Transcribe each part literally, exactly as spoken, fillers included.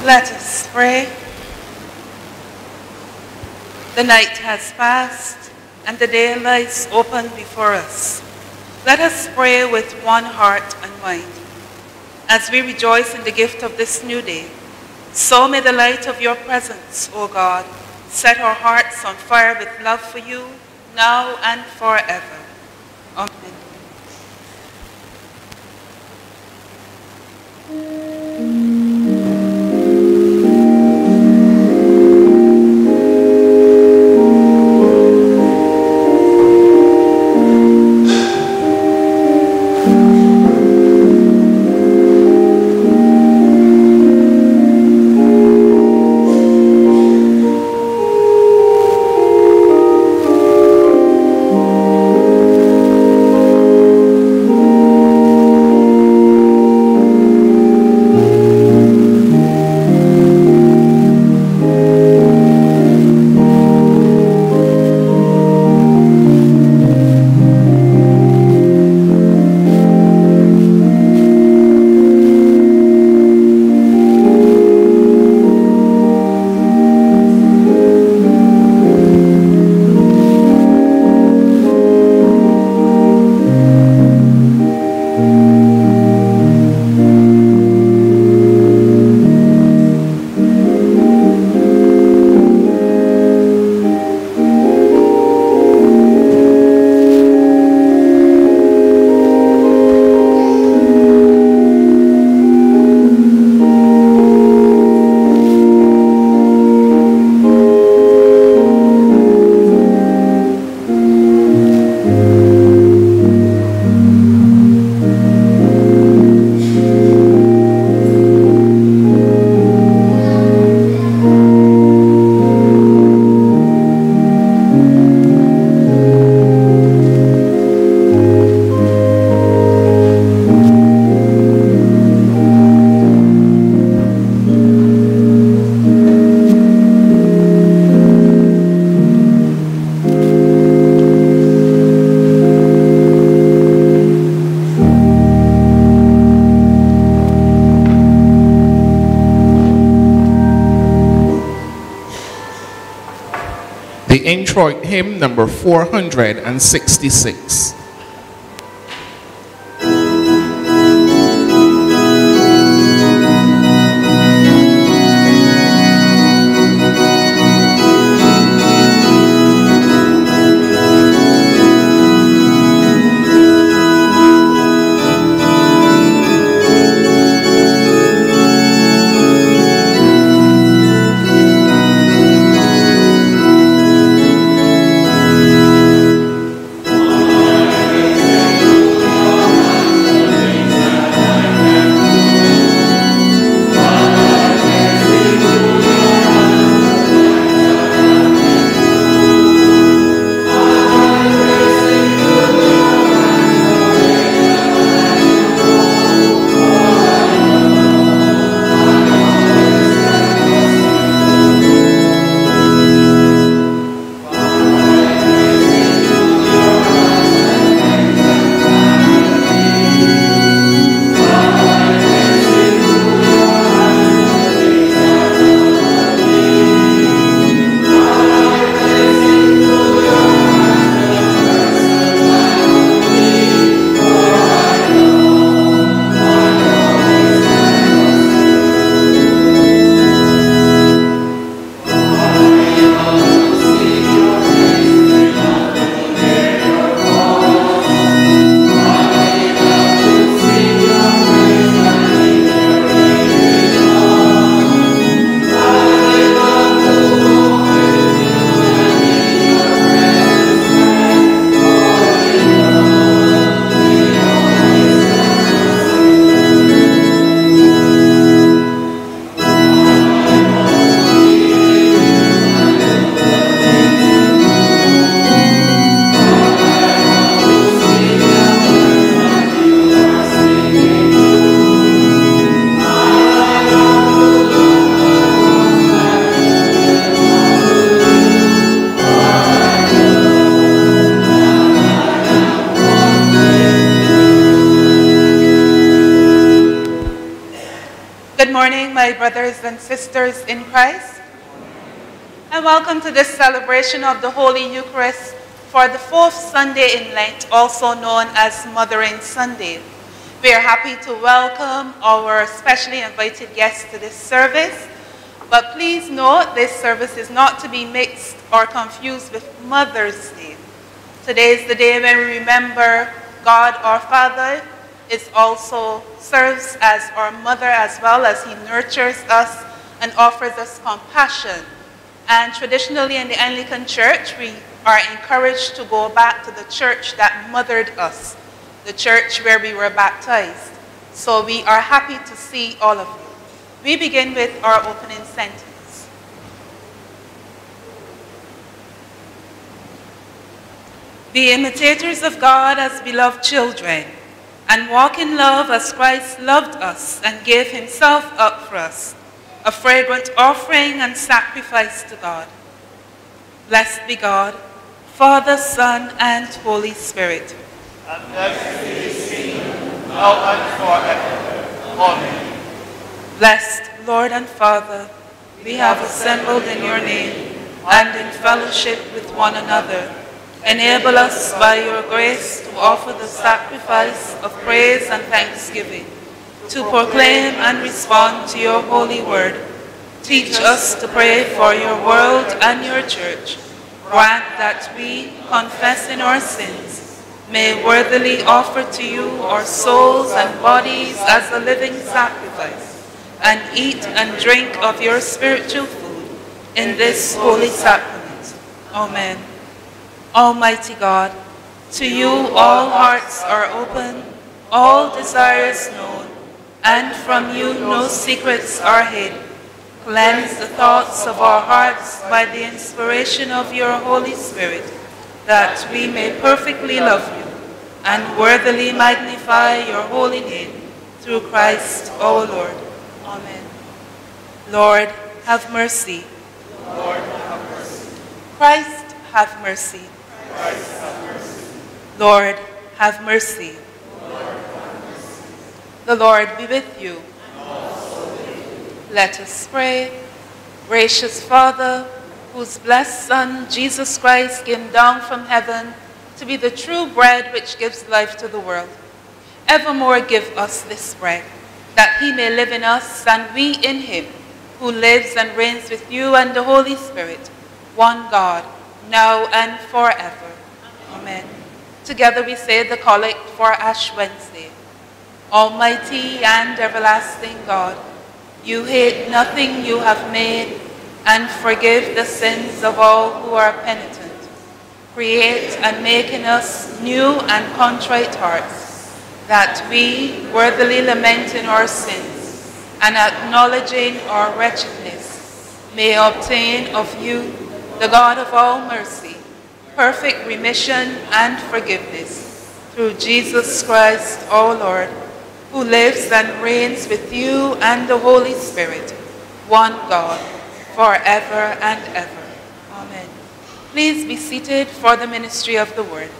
Let us pray. The night has passed and the day lies open before us. Let us pray with one heart and mind. As we rejoice in the gift of this new day, so may the light of your presence, O God, set our hearts on fire with love for you, now and forever. Amen. The introit hymn number four hundred sixty-six. Amen. morning, my brothers and sisters in Christ, and welcome to this celebration of the Holy Eucharist for the fourth Sunday in Lent, also known as Mothering Sunday. We are happy to welcome our specially invited guests to this service, but please note this service is not to be mixed or confused with Mother's Day. Today is the day when we remember God our Father. It also serves as our mother as well, as he nurtures us and offers us compassion. And traditionally in the Anglican Church, we are encouraged to go back to the church that mothered us, the church where we were baptized. So we are happy to see all of you. We begin with our opening sentence. Be imitators of God as beloved children, and walk in love as Christ loved us and gave himself up for us, a fragrant offering and sacrifice to God. Blessed be God, Father, Son, and Holy Spirit. And blessed be his kingdom, now and forever. Amen. Blessed Lord and Father, we have assembled in your name and in fellowship with one another. Enable us by your grace to offer the sacrifice of praise and thanksgiving, to proclaim and respond to your holy word. Teach us to pray for your world and your church. Grant that we, confessing our sins, may worthily offer to you our souls and bodies as a living sacrifice, and eat and drink of your spiritual food in this holy sacrament. Amen. Almighty God, to you all hearts are open, all desires known, and from you no secrets are hid. Cleanse the thoughts of our hearts by the inspiration of your Holy Spirit, that we may perfectly love you and worthily magnify your holy name, through Christ our Lord. Amen. Lord, have mercy. Lord, have mercy. Christ, have mercy. Christ, have mercy. Lord, have mercy. Lord, have mercy. The Lord be with you. And also with you. Let us pray. Gracious Father, whose blessed Son, Jesus Christ, came down from heaven to be the true bread which gives life to the world, evermore give us this bread, that he may live in us and we in him, who lives and reigns with you and the Holy Spirit, one God, now and forever. Amen. Together we say the collect for Ash Wednesday. Almighty and everlasting God, you hate nothing you have made, and forgive the sins of all who are penitent. Create and make in us new and contrite hearts, that we, worthily lamenting our sins and acknowledging our wretchedness, may obtain of you, the God of all mercy, perfect remission and forgiveness, through Jesus Christ our Lord, who lives and reigns with you and the Holy Spirit, one God, forever and ever. Amen. Please be seated for the ministry of the word.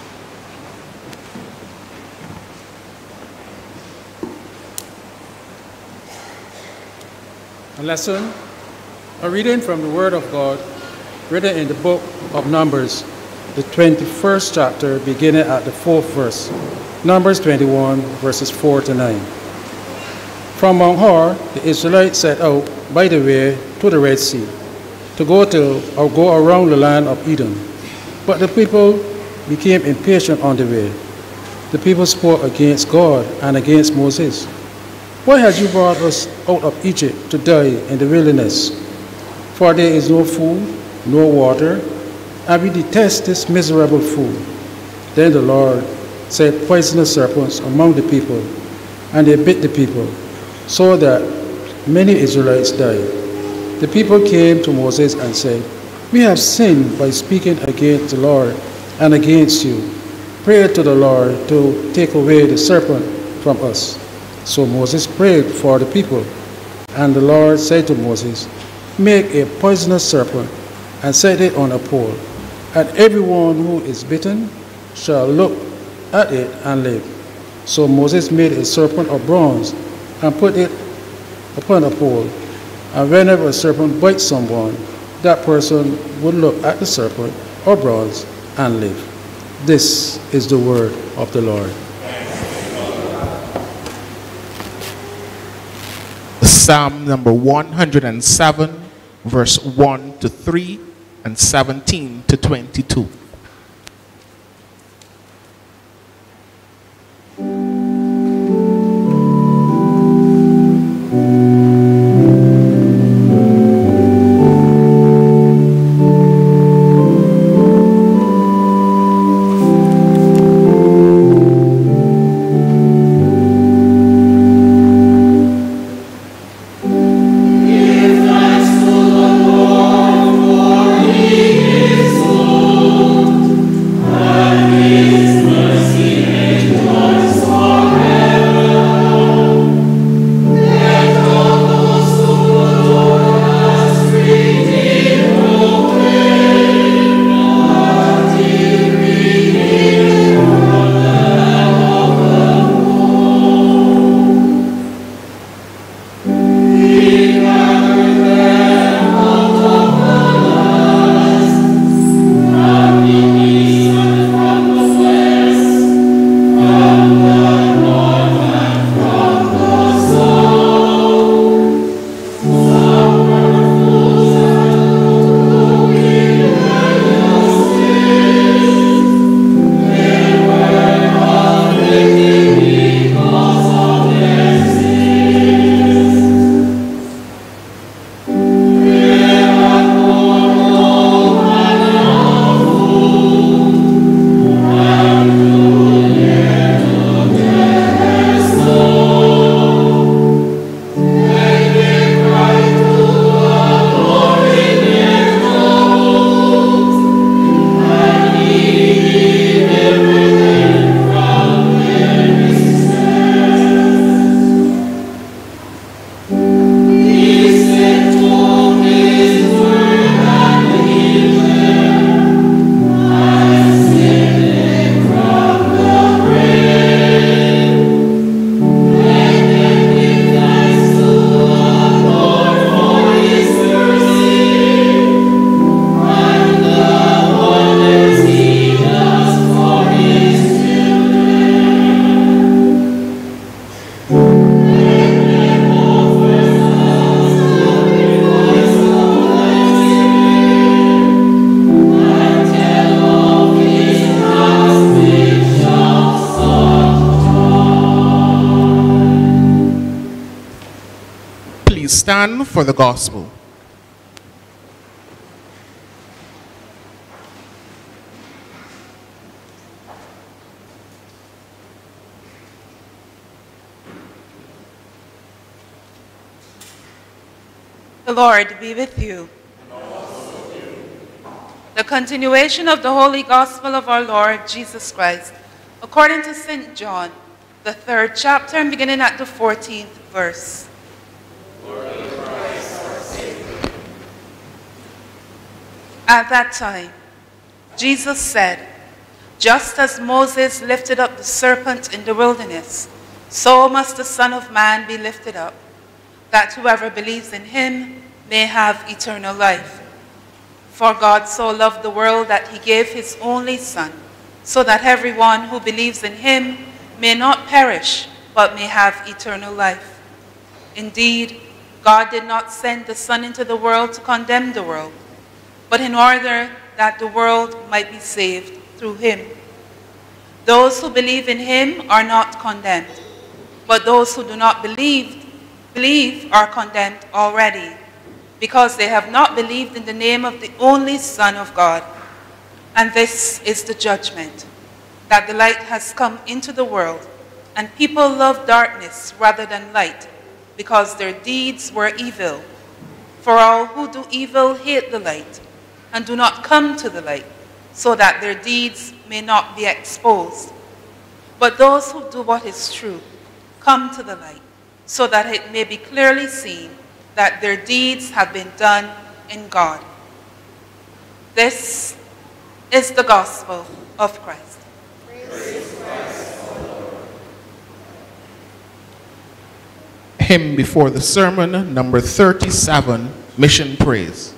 A lesson, a reading from the Word of God, written in the book of Numbers, the twenty-first chapter, beginning at the fourth verse. Numbers twenty-one, verses four to nine. From Mount Hor, the Israelites set out by the way to the Red Sea, to go to or go around the land of Edom. But the people became impatient on the way. The people spoke against God and against Moses. Why have you brought us out of Egypt to die in the wilderness? For there is no food, no water, and we detest this miserable food. Then the Lord set poisonous serpents among the people, and they bit the people, so that many Israelites died. The people came to Moses and said, "We have sinned by speaking against the Lord and against you. Pray to the Lord to take away the serpent from us." So Moses prayed for the people, and the Lord said to Moses, "Make a poisonous serpent and set it on a pole, and everyone who is bitten shall look at it and live." So Moses made a serpent of bronze and put it upon a pole. And whenever a serpent bites someone, that person would look at the serpent or bronze and live. This is the word of the Lord. Psalm number one hundred seven, verse one to three and seventeen to twenty-two. Stand for the gospel. The Lord be with you. And also with you. The continuation of the Holy Gospel of our Lord Jesus Christ, according to Saint John, the third chapter, and beginning at the fourteenth verse. At that time, Jesus said, "Just as Moses lifted up the serpent in the wilderness, so must the Son of Man be lifted up, that whoever believes in him may have eternal life. For God so loved the world that he gave his only Son, so that everyone who believes in him may not perish, but may have eternal life. Indeed, God did not send the Son into the world to condemn the world, but in order that the world might be saved through him. Those who believe in him are not condemned, but those who do not believe, believe are condemned already, because they have not believed in the name of the only Son of God. And this is the judgment, that the light has come into the world, and people love darkness rather than light, because their deeds were evil. For all who do evil hate the light, and do not come to the light, so that their deeds may not be exposed. But those who do what is true come to the light, so that it may be clearly seen that their deeds have been done in God." This is the gospel of Christ. Praise Christ, O Lord. Hymn before the sermon, number thirty-seven, Mission Praise.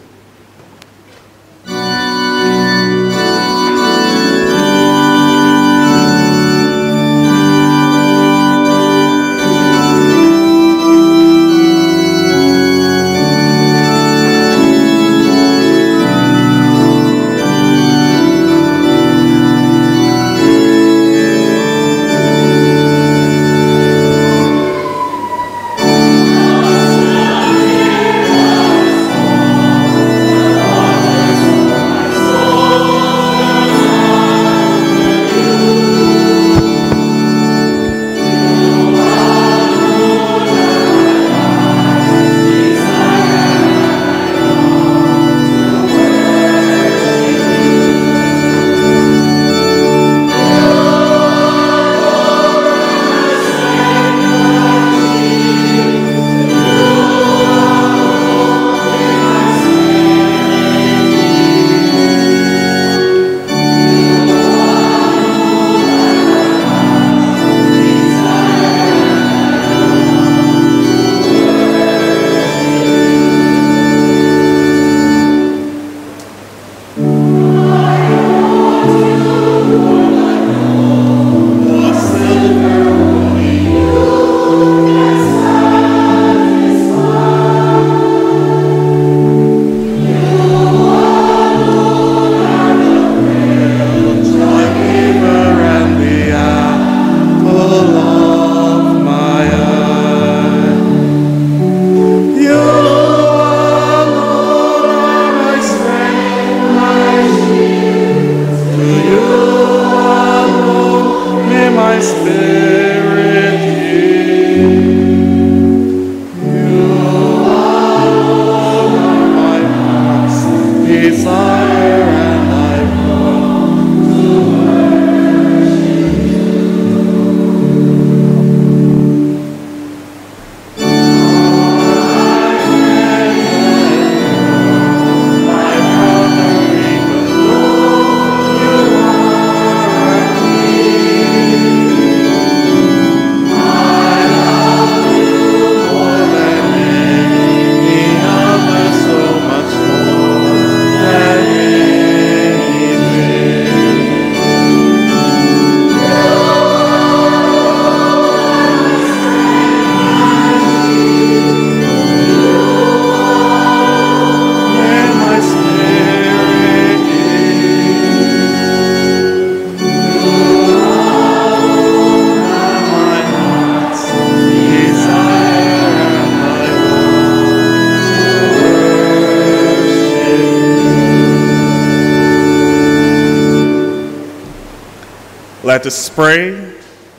Let us pray.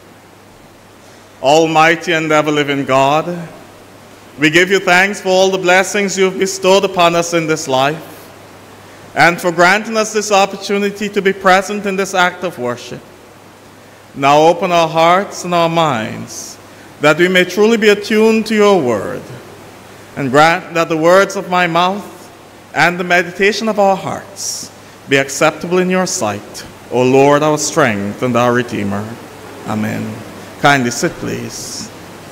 Almighty and ever-living God, we give you thanks for all the blessings you have bestowed upon us in this life, and for granting us this opportunity to be present in this act of worship. Now open our hearts and our minds, that we may truly be attuned to your word, and grant that the words of my mouth and the meditation of our hearts be acceptable in your sight, O Lord, our strength and our Redeemer. Amen. Kindly sit, please.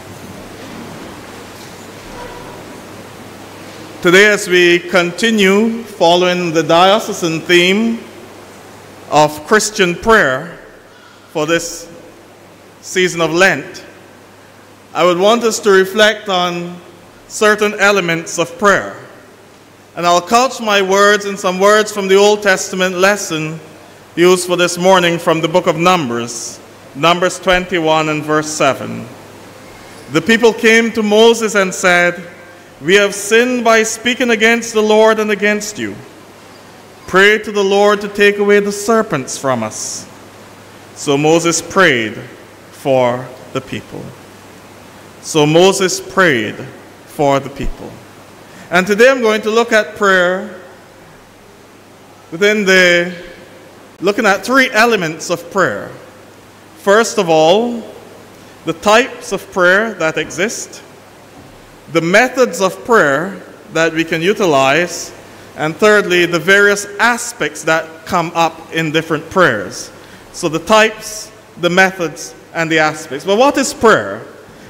Today, as we continue following the diocesan theme of Christian prayer for this season of Lent, I would want us to reflect on certain elements of prayer. And I'll couch my words in some words from the Old Testament lesson used for this morning from the book of Numbers, Numbers twenty-one and verse seven. The people came to Moses and said, "We have sinned by speaking against the Lord and against you. Pray to the Lord to take away the serpents from us." So Moses prayed for the people. So Moses prayed for the people. And today I'm going to look at prayer within the, looking at three elements of prayer. First of all, the types of prayer that exist, the methods of prayer that we can utilize, and thirdly, the various aspects that come up in different prayers. So the types, the methods, and the aspects. But what is prayer?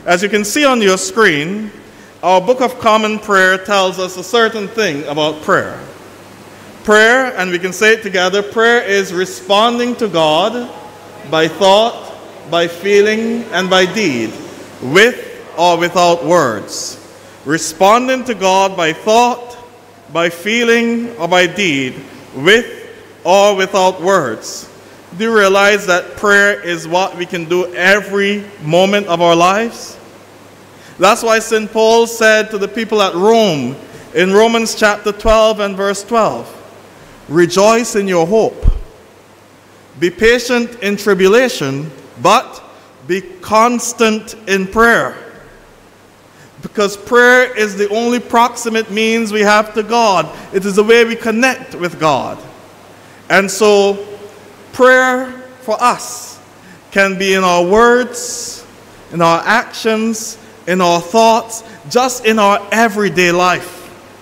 As you can see on your screen, our Book of Common Prayer tells us a certain thing about prayer. Prayer, and we can say it together, prayer is responding to God by thought, by feeling, and by deed, with or without words. Responding to God by thought, by feeling, or by deed, with or without words. Do you realize that prayer is what we can do every moment of our lives? That's why Saint Paul said to the people at Rome in Romans chapter twelve and verse twelve, rejoice in your hope, be patient in tribulation, but be constant in prayer. Because prayer is the only proximate means we have to God. It is the way we connect with God. And so prayer for us can be in our words, in our actions, in our thoughts, just in our everyday life.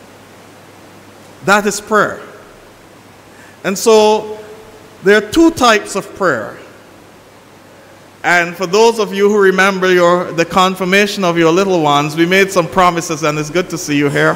That is prayer. And so there are two types of prayer. And for those of you who remember your, the confirmation of your little ones, we made some promises, and it's good to see you here.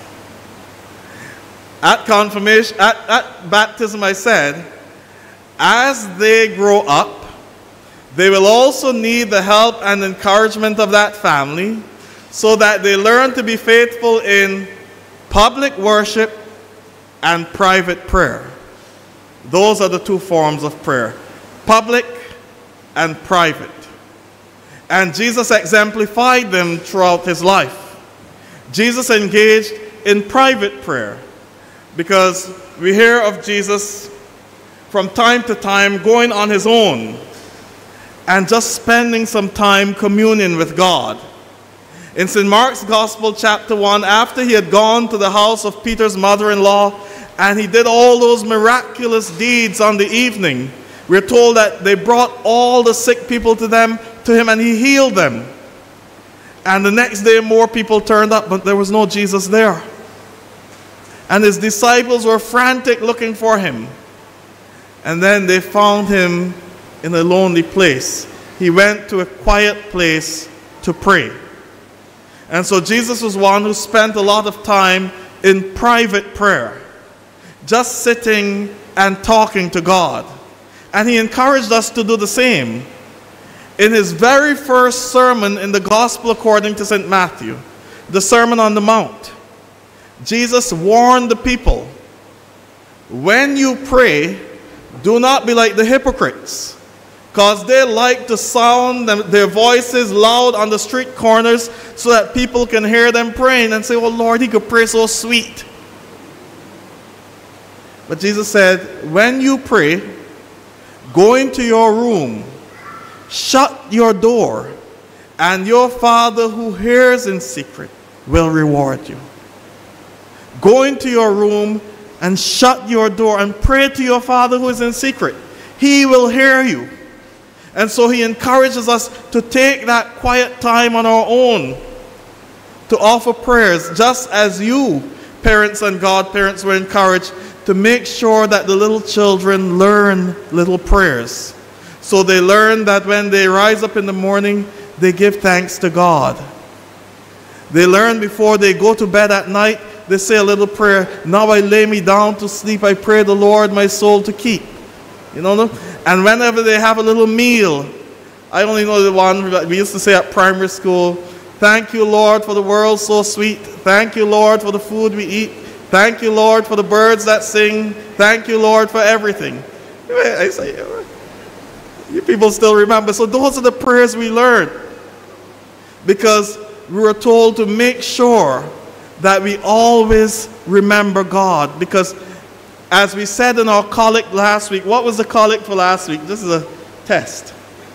At confirmation, at, at baptism, I said, as they grow up, they will also need the help and encouragement of that family so that they learn to be faithful in public worship and private prayer. Those are the two forms of prayer, public and private. And Jesus exemplified them throughout his life. Jesus engaged in private prayer because we hear of Jesus from time to time going on his own and just spending some time communing with God. In Saint Mark's Gospel, chapter one, after he had gone to the house of Peter's mother-in-law and he did all those miraculous deeds on the evening, we're told that they brought all the sick people to them, to him, and he healed them. And the next day more people turned up, but there was no Jesus there. And his disciples were frantic looking for him. And then they found him in a lonely place. He went to a quiet place to pray. And so Jesus was one who spent a lot of time in private prayer, just sitting and talking to God. And he encouraged us to do the same. In his very first sermon in the Gospel according to Saint Matthew, the Sermon on the Mount, Jesus warned the people, when you pray, do not be like the hypocrites, because they like to sound their voices loud on the street corners so that people can hear them praying and say, oh Lord, he could pray so sweet. But Jesus said, when you pray, go into your room, shut your door, and your Father who hears in secret will reward you. Go into your room and shut your door and pray to your Father who is in secret. He will hear you. And so he encourages us to take that quiet time on our own to offer prayers, just as you, parents and godparents, were encouraged to make sure that the little children learn little prayers. So they learn that when they rise up in the morning, they give thanks to God. They learn before they go to bed at night, they say a little prayer, now I lay me down to sleep, I pray the Lord my soul to keep. You know? And whenever they have a little meal, I only know the one that we used to say at primary school, thank you Lord for the world so sweet, thank you Lord for the food we eat, thank you, Lord, for the birds that sing. Thank you, Lord, for everything. I say, you people still remember. So those are the prayers we learned. Because we were told to make sure that we always remember God. Because as we said in our collect last week, what was the collect for last week? This is a test.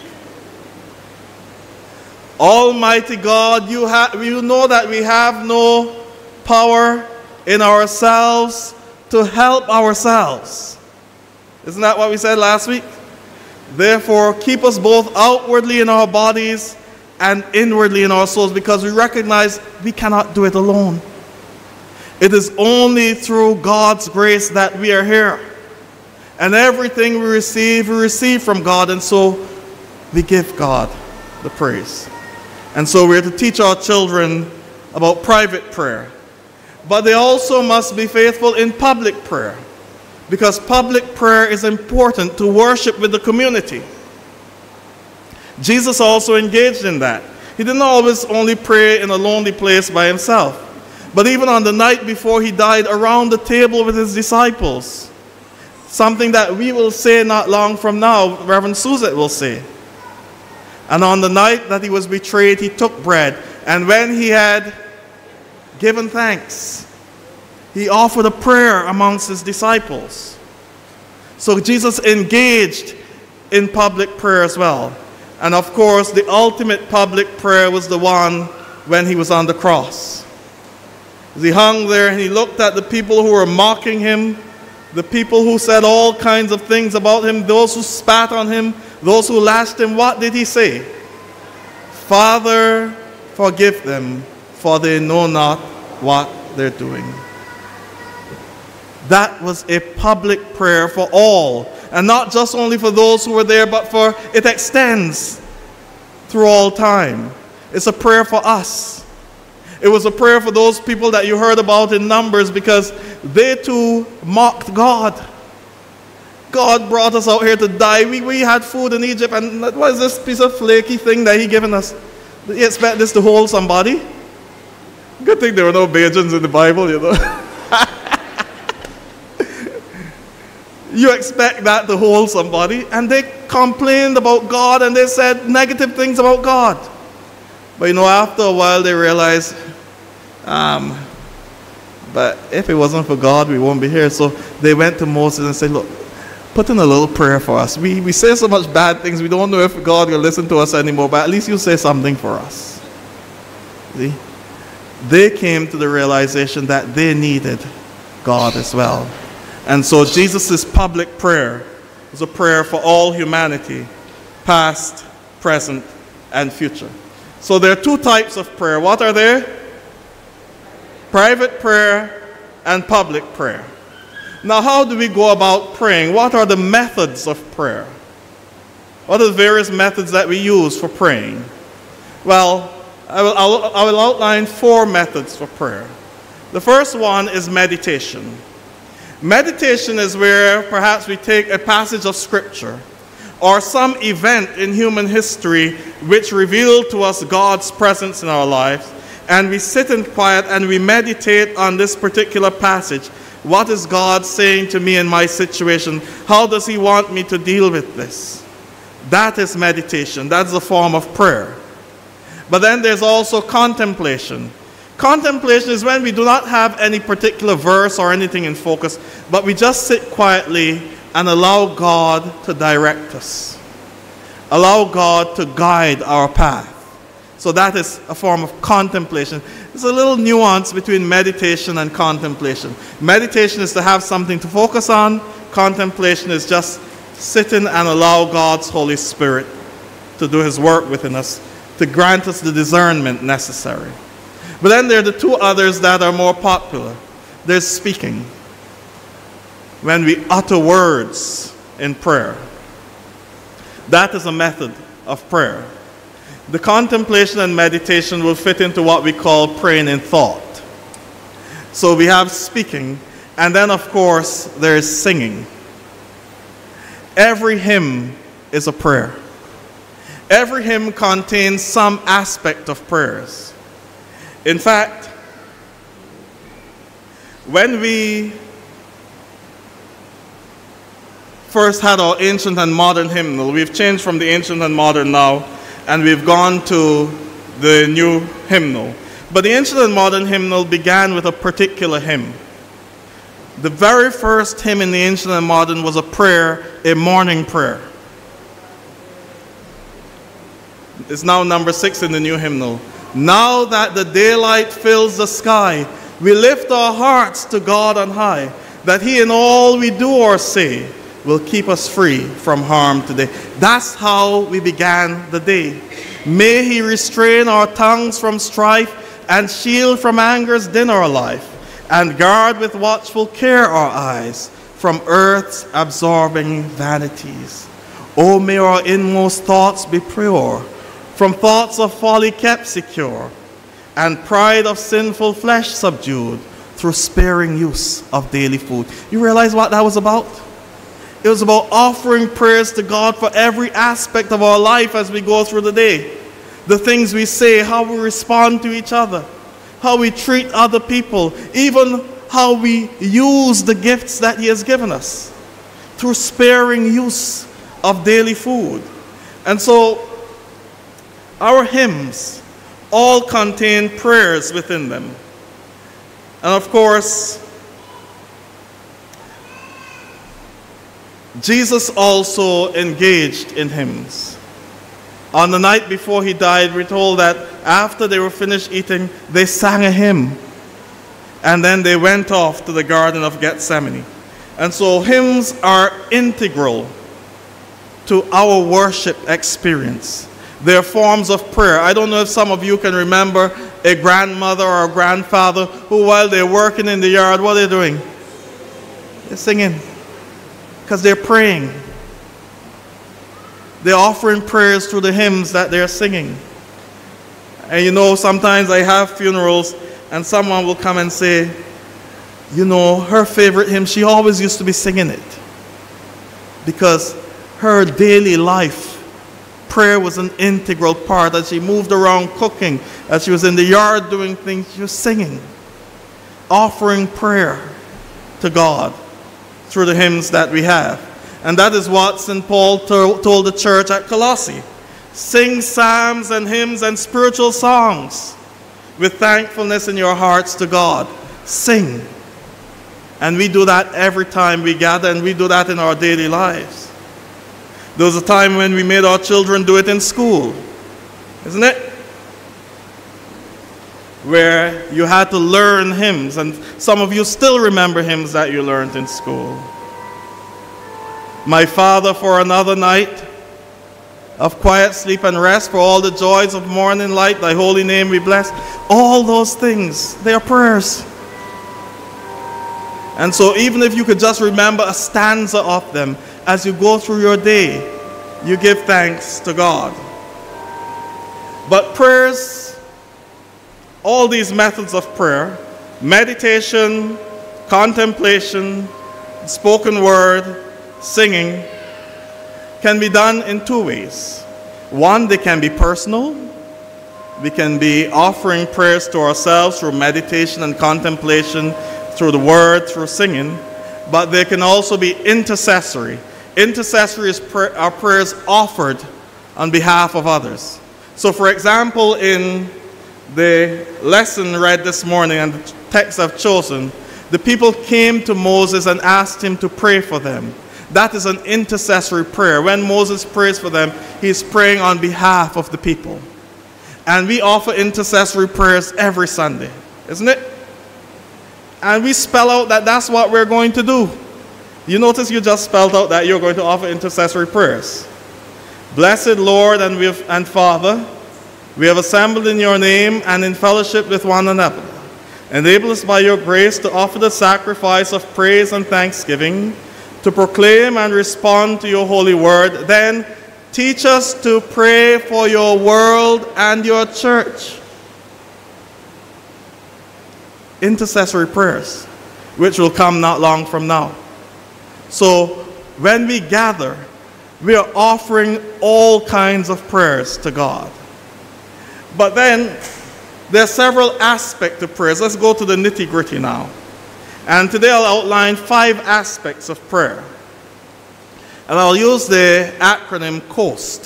Almighty God, you, ha you know that we have no power in ourselves to help ourselves. Isn't that what we said last week? Therefore, keep us both outwardly in our bodies and inwardly in our souls, because we recognize we cannot do it alone. It is only through God's grace that we are here. And everything we receive, we receive from God, and so we give God the praise. And so we're to teach our children about private prayer. But they also must be faithful in public prayer, because public prayer is important to worship with the community. Jesus also engaged in that. He didn't always only pray in a lonely place by himself, but even on the night before he died, around the table with his disciples. Something that we will say not long from now, Reverend Suzette will say. And on the night that he was betrayed, he took bread, and when he had given thanks, he offered a prayer amongst his disciples. So Jesus engaged in public prayer as well. And of course, the ultimate public prayer was the one when he was on the cross. As he hung there and he looked at the people who were mocking him, the people who said all kinds of things about him, those who spat on him, those who lashed him, what did he say? Father, forgive them, for they know not what they're doing. That was a public prayer for all, and not just only for those who were there, but for it extends through all time. It's a prayer for us. It was a prayer for those people that you heard about in Numbers, because they too mocked God. God brought us out here to die. We, we had food in Egypt, and what is this piece of flaky thing that he given us? Did you expect this to hold somebody? Good thing there were no Bajans in the Bible, you know. You expect that to hold somebody, and they complained about God and they said negative things about God. But you know, after a while they realized, um, but if it wasn't for God, we won't be here. So they went to Moses and said, look, put in a little prayer for us. We, we say so much bad things, we don't know if God will listen to us anymore, but at least you say something for us. See? They came to the realization that they needed God as well. And so Jesus' public prayer was a prayer for all humanity, past, present, and future. So there are two types of prayer. What are there? Private prayer and public prayer. Now, how do we go about praying? What are the methods of prayer? What are the various methods that we use for praying? Well, I will, I'll, I will outline four methods for prayer. The first one is meditation. Meditation is where perhaps we take a passage of Scripture or some event in human history which revealed to us God's presence in our lives, and we sit in quiet and we meditate on this particular passage. What is God saying to me in my situation? How does he want me to deal with this? That is meditation. That's a form of prayer. But then there's also contemplation. Contemplation is when we do not have any particular verse or anything in focus, but we just sit quietly and allow God to direct us. Allow God to guide our path. So that is a form of contemplation. There's a little nuance between meditation and contemplation. Meditation is to have something to focus on. Contemplation is just sitting and allow God's Holy Spirit to do his work within us, to grant us the discernment necessary. But then there are the two others that are more popular. There's speaking. When we utter words in prayer. That is a method of prayer. The contemplation and meditation will fit into what we call praying in thought. So we have speaking, and then of course there is singing. Every hymn is a prayer. Every hymn contains some aspect of prayers. In fact, when we first had our ancient and modern hymnal, we've changed from the ancient and modern now, and we've gone to the new hymnal. But the ancient and modern hymnal began with a particular hymn. The very first hymn in the ancient and modern was a prayer, a morning prayer. It's now number six in the new hymnal. Now that the daylight fills the sky, we lift our hearts to God on high, that he in all we do or say will keep us free from harm today. That's how we began the day. May he restrain our tongues from strife and shield from anger's din our life, and guard with watchful care our eyes from earth's absorbing vanities. Oh, may our inmost thoughts be pure, from thoughts of folly kept secure, and pride of sinful flesh subdued, through sparing use of daily food. You realize what that was about? It was about offering prayers to God for every aspect of our life as we go through the day. The things we say, how we respond to each other, how we treat other people, even how we use the gifts that He has given us, through sparing use of daily food. And so, our hymns all contain prayers within them. And of course, Jesus also engaged in hymns. On the night before He died, we're told that after they were finished eating, they sang a hymn. And then they went off to the Garden of Gethsemane. And so hymns are integral to our worship experience. They're forms of prayer. I don't know if some of you can remember a grandmother or a grandfather who, while they're working in the yard, what are they doing? They're singing. Because they're praying. They're offering prayers through the hymns that they're singing. And you know, sometimes I have funerals and someone will come and say, you know, her favorite hymn, she always used to be singing it. Because her daily life, prayer was an integral part. As she moved around cooking, as she was in the yard doing things, she was singing, offering prayer to God through the hymns that we have. And that is what Saint Paul to told the church at Colossae. Sing psalms and hymns and spiritual songs with thankfulness in your hearts to God. Sing. And we do that every time we gather, and we do that in our daily lives. There was a time when we made our children do it in school, isn't it? Where you had to learn hymns, and some of you still remember hymns that you learned in school. My Father, for another night of quiet sleep and rest, for all the joys of morning light, thy holy name we bless. All those things, they are prayers. And so even if you could just remember a stanza of them, as you go through your day, you give thanks to God. But prayers, all these methods of prayer, meditation, contemplation, spoken word, singing, can be done in two ways. One, they can be personal. We can be offering prayers to ourselves through meditation and contemplation, through the word, through singing. But they can also be intercessory. Intercessory is pray- our prayers offered on behalf of others. So for example, in the lesson read this morning and the text I've chosen, the people came to Moses and asked him to pray for them. That is an intercessory prayer. When Moses prays for them, he's praying on behalf of the people. And we offer intercessory prayers every Sunday, isn't it? And we spell out that that's what we're going to do. You notice you just spelled out that you're going to offer intercessory prayers. Blessed Lord and, we have, and Father, we have assembled in your name and in fellowship with one another. Enable us by your grace to offer the sacrifice of praise and thanksgiving, to proclaim and respond to your holy word. Then teach us to pray for your world and your church. Intercessory prayers, which will come not long from now. So when we gather, we are offering all kinds of prayers to God. But then there are several aspects of prayers. Let's go to the nitty-gritty now. And today I'll outline five aspects of prayer. And I'll use the acronym COAST.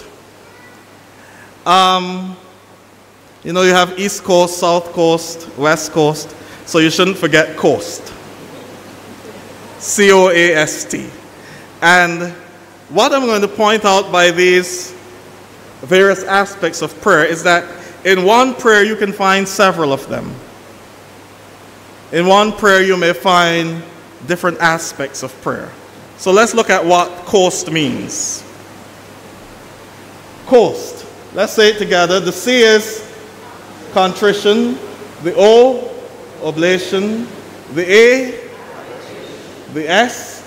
Um, you know, you have East Coast, South Coast, West Coast. So you shouldn't forget COAST. C O A S T. And what I'm going to point out by these various aspects of prayer is that in one prayer you can find several of them. In one prayer you may find different aspects of prayer. So let's look at what COAST means. COAST. Let's say it together. The C is contrition. The O, oblation. The A, the S,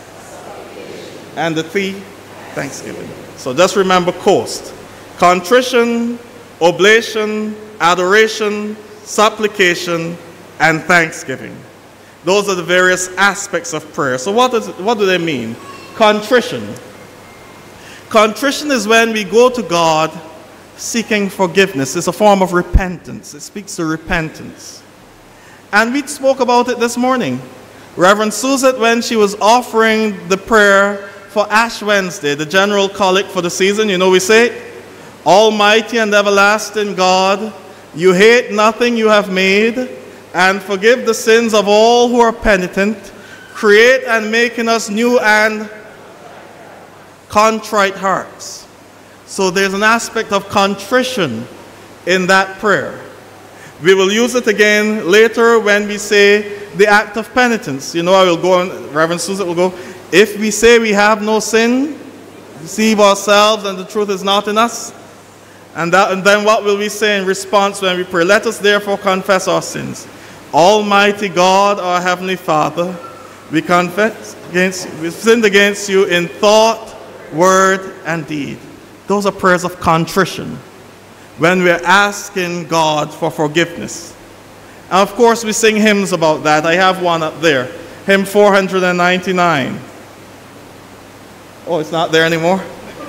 and the T, thanksgiving. So just remember COAST. Contrition, oblation, adoration, supplication, and thanksgiving. Those are the various aspects of prayer. So what, does, what do they mean? Contrition. Contrition is when we go to God seeking forgiveness. It's a form of repentance. It speaks to repentance. And we spoke about it this morning. Reverend Suzette, when she was offering the prayer for Ash Wednesday, the general collect for the season, you know, we say, Almighty and everlasting God, you hate nothing you have made, and forgive the sins of all who are penitent, create and make in us new and contrite hearts. So there's an aspect of contrition in that prayer. We will use it again later when we say the act of penitence. You know, I will go on, Reverend Suzette will go, if we say we have no sin, deceive ourselves and the truth is not in us. And, that, and then what will we say in response when we pray? Let us therefore confess our sins. Almighty God, our Heavenly Father, we confess against, we've sinned against you in thought, word, and deed. Those are prayers of contrition, when we're asking God for forgiveness. And of course, we sing hymns about that. I have one up there, hymn four hundred ninety-nine. Oh, it's not there anymore?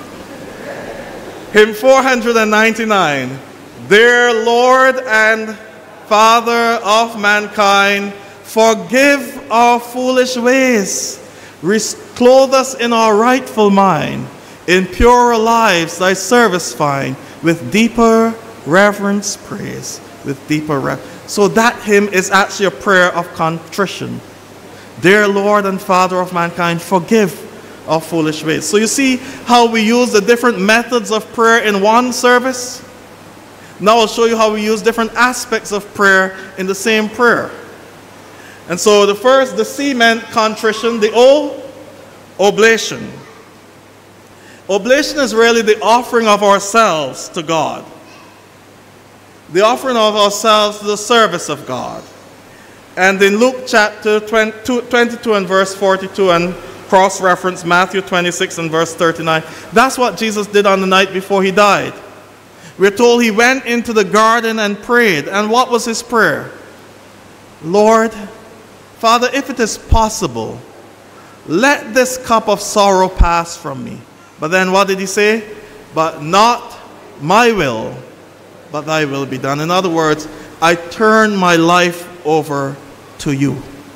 Hymn four hundred ninety-nine. Dear Lord and Father of mankind, forgive our foolish ways. Clothe us in our rightful mind. In purer lives thy service find. With deeper reverence praise. With deeper reverence. So that hymn is actually a prayer of contrition. Dear Lord and Father of mankind, forgive our foolish ways. So you see how we use the different methods of prayer in one service? Now I'll show you how we use different aspects of prayer in the same prayer. And so the first, the C meant contrition. The O, oblation. Oblation is really the offering of ourselves to God. The offering of ourselves to the service of God. And in Luke chapter twenty-two and verse forty-two, and cross-reference Matthew twenty-six and verse thirty-nine, that's what Jesus did on the night before he died. We're told he went into the garden and prayed. And what was his prayer? Lord, Father, if it is possible, let this cup of sorrow pass from me. But then what did he say? But not my will, but thy will be done. In other words, I turn my life over to you.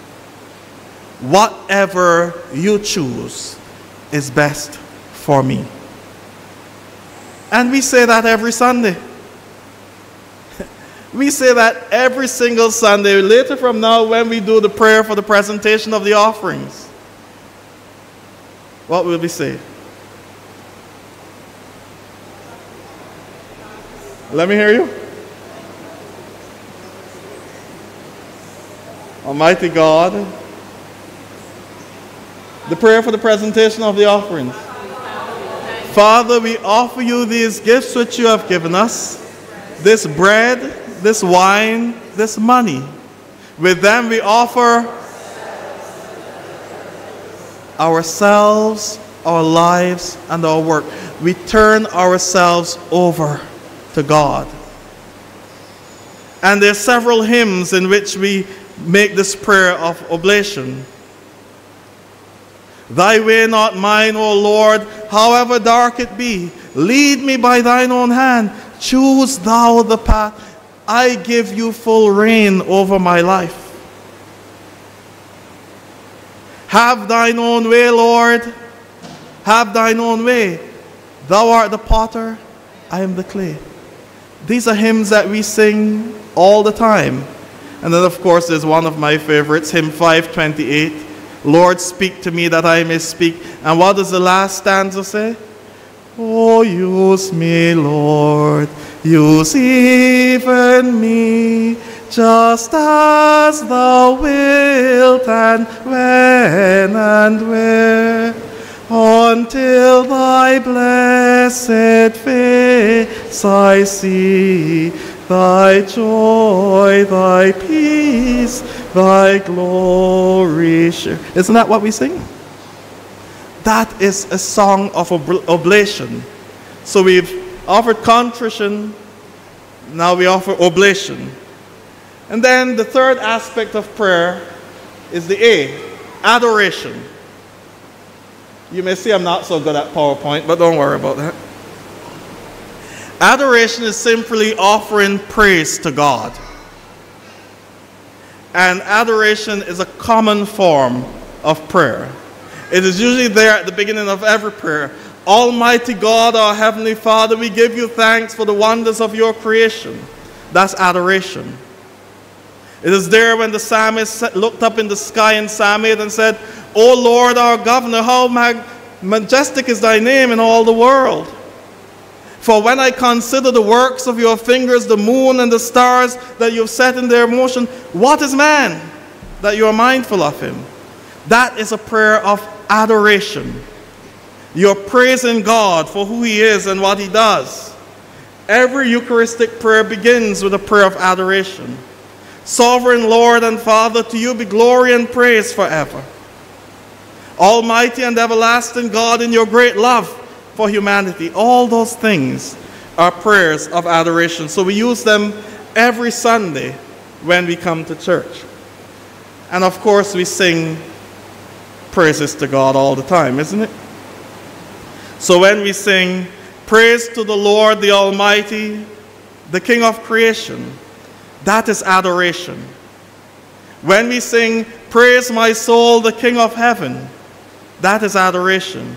Whatever you choose is best for me. And we say that every Sunday. We say that every single Sunday, later from now, when we do the prayer for the presentation of the offerings. What will we say? Let me hear you. Almighty God, the prayer for the presentation of the offerings. Father, we offer you these gifts which you have given us, this bread, this wine, this money. With them we offer ourselves, our lives, and our work. We turn ourselves over to God. And there are several hymns in which we make this prayer of oblation. Thy way, not mine, O Lord, however dark it be. Lead me by thine own hand. Choose thou the path. I give you full reign over my life. Have thine own way, Lord. Have thine own way. Thou art the potter, I am the clay. These are hymns that we sing all the time. And then, of course, there's one of my favorites, hymn five twenty-eight. Lord, speak to me that I may speak. And what does the last stanza say? Oh, use me, Lord, use even me, just as thou wilt, and when and where, until thy blessed face I see, thy joy, thy peace, thy glory share. Isn't that what we sing? That is a song of ob oblation. So we've offered contrition, Now we offer oblation. And then the third aspect of prayer is the A, adoration. You may see I'm not so good at PowerPoint, but don't worry about that. Adoration is simply offering praise to God. And adoration is a common form of prayer. It is usually there at the beginning of every prayer. Almighty God, our Heavenly Father, we give you thanks for the wonders of your creation. That's adoration. It is there when the psalmist looked up in the sky in Psalm eight and said, O Lord, our governor, how mag majestic is thy name in all the world. For when I consider the works of your fingers, the moon and the stars that you have set in their motion, what is man that you are mindful of him? That is a prayer of adoration. You're praising God for who he is and what he does. Every Eucharistic prayer begins with a prayer of adoration. Sovereign Lord and Father, to you be glory and praise forever. Almighty and everlasting God, in your great love for humanity, all those things are prayers of adoration. So we use them every Sunday when we come to church. And of course we sing praises to God all the time, isn't it? So when we sing, praise to the Lord the Almighty, the King of creation, that is adoration. When we sing, praise my soul, the King of heaven, that is adoration.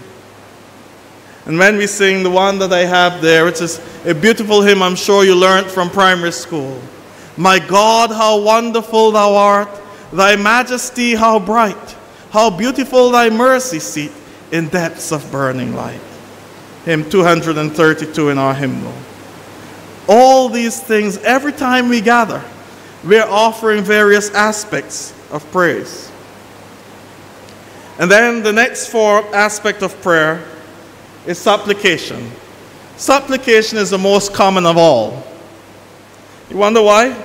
And when we sing the one that I have there, which is a beautiful hymn I'm sure you learned from primary school. My God, how wonderful thou art, thy majesty how bright, how beautiful thy mercy seat in depths of burning light. Hymn two hundred thirty-two in our hymnal. All these things, every time we gather, we are offering various aspects of praise. And then the next form, aspect of prayer is supplication. Supplication is the most common of all. You wonder why?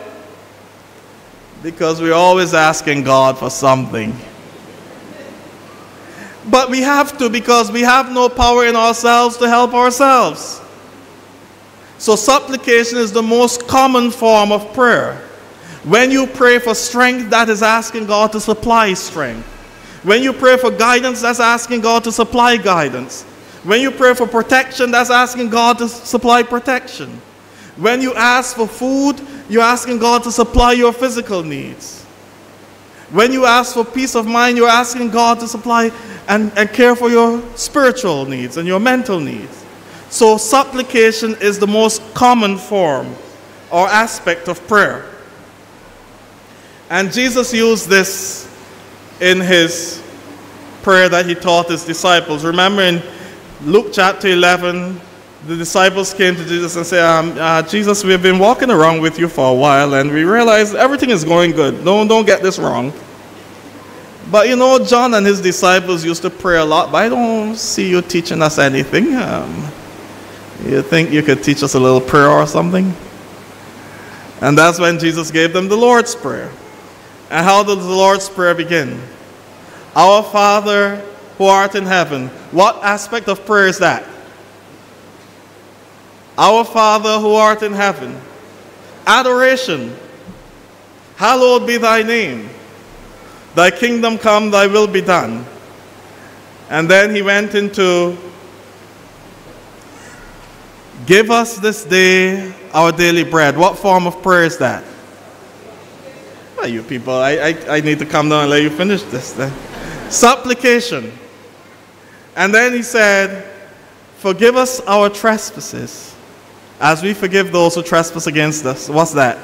Because we're always asking God for something. But we have to, because we have no power in ourselves to help ourselves. So supplication is the most common form of prayer. When you pray for strength, that is asking God to supply strength. When you pray for guidance, that's asking God to supply guidance. When you pray for protection, that's asking God to supply protection. When you ask for food, you're asking God to supply your physical needs. When you ask for peace of mind, you're asking God to supply and, and care for your spiritual needs and your mental needs. So supplication is the most common form or aspect of prayer. And Jesus used this in his prayer that he taught his disciples. Remember in Luke chapter eleven, the disciples came to Jesus and said, um, uh, Jesus, we've been walking around with you for a while and we realize everything is going good. Don't, don't get this wrong. But you know, John and his disciples used to pray a lot, but I don't see you teaching us anything. Um, you think you could teach us a little prayer or something? And that's when Jesus gave them the Lord's Prayer. And how does the Lord's Prayer begin? Our Father who art in heaven. What aspect of prayer is that? Our Father who art in heaven. Adoration. Hallowed be thy name. Thy kingdom come, thy will be done. And then he went into, give us this day our daily bread. What form of prayer is that? Well, you people, I, I, I need to come down and let you finish this then. Supplication. And then he said, forgive us our trespasses as we forgive those who trespass against us. What's that?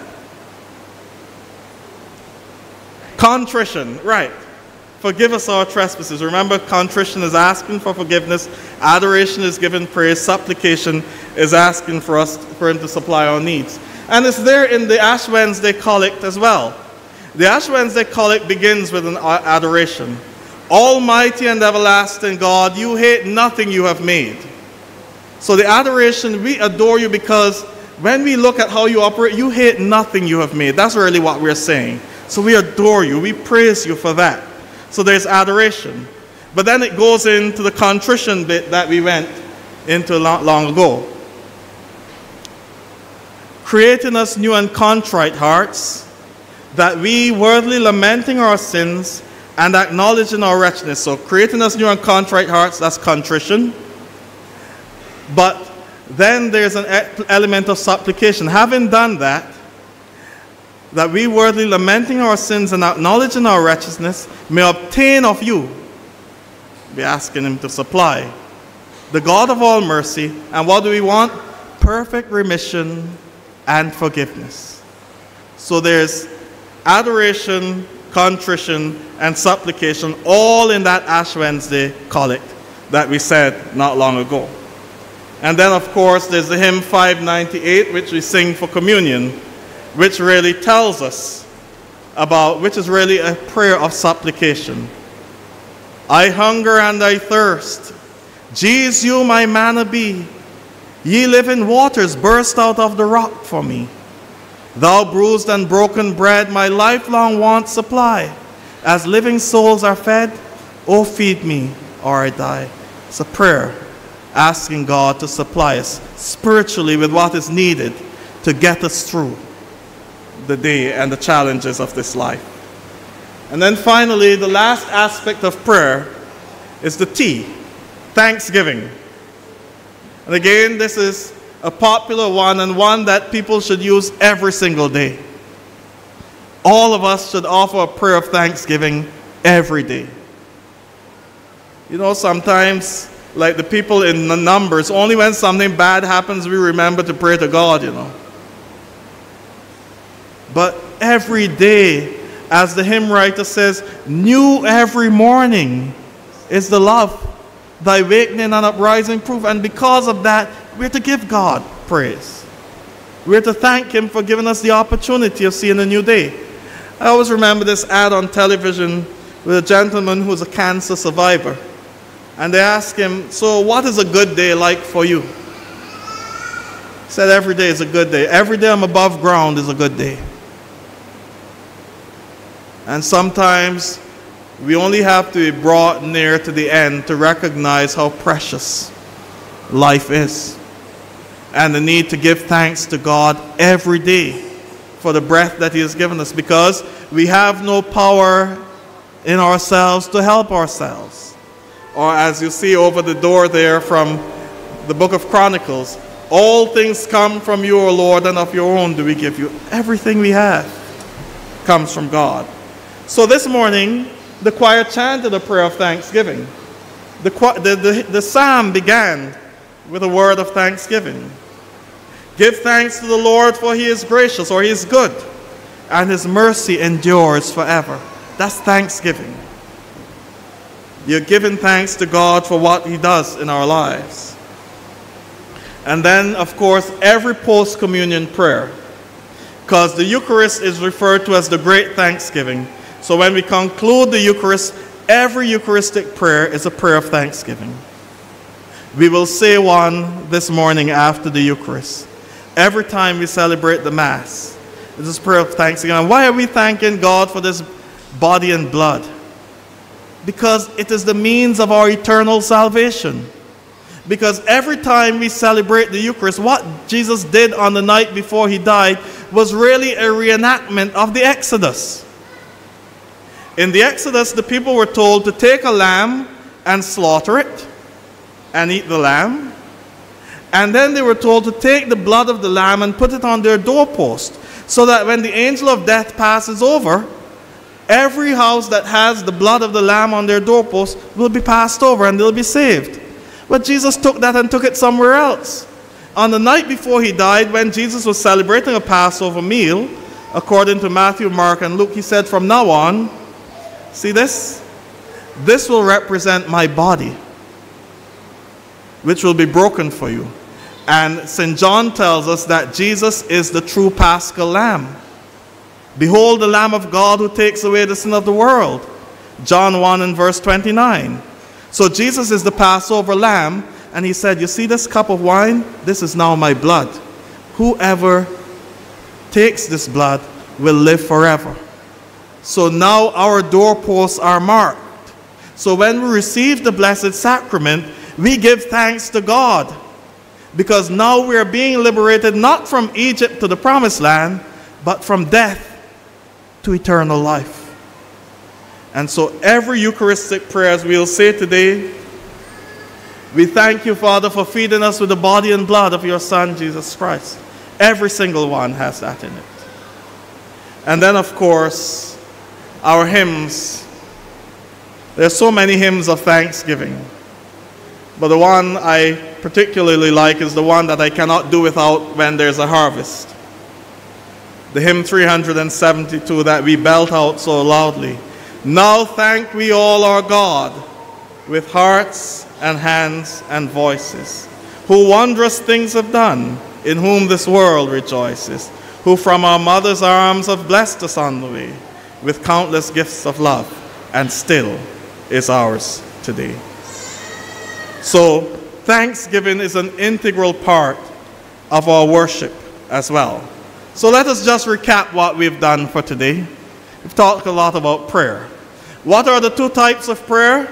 Contrition, right. Forgive us our trespasses. Remember, contrition is asking for forgiveness. Adoration is giving praise. Supplication is asking for us, for him to supply our needs. And it's there in the Ash Wednesday Collect as well. The Ash Wednesday Collect begins with an adoration. Almighty and everlasting God, you hate nothing you have made. So the adoration, we adore you because when we look at how you operate, you hate nothing you have made. That's really what we're saying. So we adore you. We praise you for that. So there's adoration. But then it goes into the contrition bit that we went into long, long ago. create in us new and contrite hearts, that we, worthily lamenting our sins and acknowledging our wretchedness. So creating us new and contrite hearts, that's contrition. But then there's an element of supplication. Having done that, that we, worthily lamenting our sins and acknowledging our wretchedness, may obtain of you, be asking him to supply, the God of all mercy. And what do we want? Perfect remission and forgiveness. So there's adoration, contrition, and supplication, all in that Ash Wednesday collect that we said not long ago. And then, of course, there's the hymn five ninety-eight, which we sing for communion, which really tells us about, which is really a prayer of supplication. I hunger and I thirst. Jesus, you my manna be. Ye living waters burst out of the rock for me. Thou bruised and broken bread, my lifelong want supply. As living souls are fed, oh feed me or I die. It's a prayer asking God to supply us spiritually with what is needed to get us through the day and the challenges of this life. And then finally, the last aspect of prayer is the T, thanksgiving. And again, this is a popular one and one that people should use every single day. All of us should offer a prayer of thanksgiving every day. You know, sometimes, like the people in the Numbers, only when something bad happens we remember to pray to God, you know. But every day, as the hymn writer says, new every morning is the love, thy awakening and uprising proof. And because of that, we're to give God praise. We're to thank him for giving us the opportunity of seeing a new day. I always remember this ad on television with a gentleman who was a cancer survivor. And they asked him, so what is a good day like for you? He said, every day is a good day. Every day I'm above ground is a good day. And sometimes we only have to be brought near to the end to recognize how precious life is, and the need to give thanks to God every day for the breath that he has given us, because we have no power in ourselves to help ourselves. Or as you see over the door there from the book of Chronicles, all things come from you, O Lord, and of your own do we give you. Everything we have comes from God. So this morning, the choir chanted a prayer of thanksgiving. The, the, the, the psalm began with a word of thanksgiving. Give thanks to the Lord, for he is gracious, or he is good, and his mercy endures forever. That's thanksgiving. You're giving thanks to God for what he does in our lives. And then, of course, every post-communion prayer, because the Eucharist is referred to as the great thanksgiving. So when we conclude the Eucharist, every Eucharistic prayer is a prayer of thanksgiving. We will say one this morning after the Eucharist. Every time we celebrate the Mass, it is a prayer of thanksgiving. And why are we thanking God for this body and blood? Because it is the means of our eternal salvation. Because every time we celebrate the Eucharist, what Jesus did on the night before he died was really a reenactment of the Exodus. In the Exodus, the people were told to take a lamb and slaughter it and eat the lamb. And then they were told to take the blood of the lamb and put it on their doorpost, so that when the angel of death passes over, every house that has the blood of the lamb on their doorpost will be passed over and they'll be saved. But Jesus took that and took it somewhere else. On the night before he died, when Jesus was celebrating a Passover meal, according to Matthew, Mark, and Luke, he said, from now on, see this? This will represent my body, which will be broken for you. And Saint John tells us that Jesus is the true Paschal Lamb. Behold the Lamb of God who takes away the sin of the world. John one and verse twenty-nine. So Jesus is the Passover Lamb, and he said, you see this cup of wine? This is now my blood. Whoever takes this blood will live forever. So now our doorposts are marked. So when we receive the Blessed Sacrament, we give thanks to God because now we are being liberated not from Egypt to the promised land, but from death to eternal life. And so every Eucharistic prayer, as we'll say today, we thank you, Father, for feeding us with the body and blood of your Son, Jesus Christ. Every single one has that in it. And then, of course, our hymns. There's so many hymns of thanksgiving. But the one I particularly like is the one that I cannot do without when there's a harvest. The hymn three hundred seventy-two that we belt out so loudly. Now thank we all our God with hearts and hands and voices, who wondrous things have done, in whom this world rejoices, who from our mother's arms have blessed us on the way with countless gifts of love, and still is ours today. So thanksgiving is an integral part of our worship as well. So let us just recap what we've done for today. We've talked a lot about prayer. What are the two types of prayer?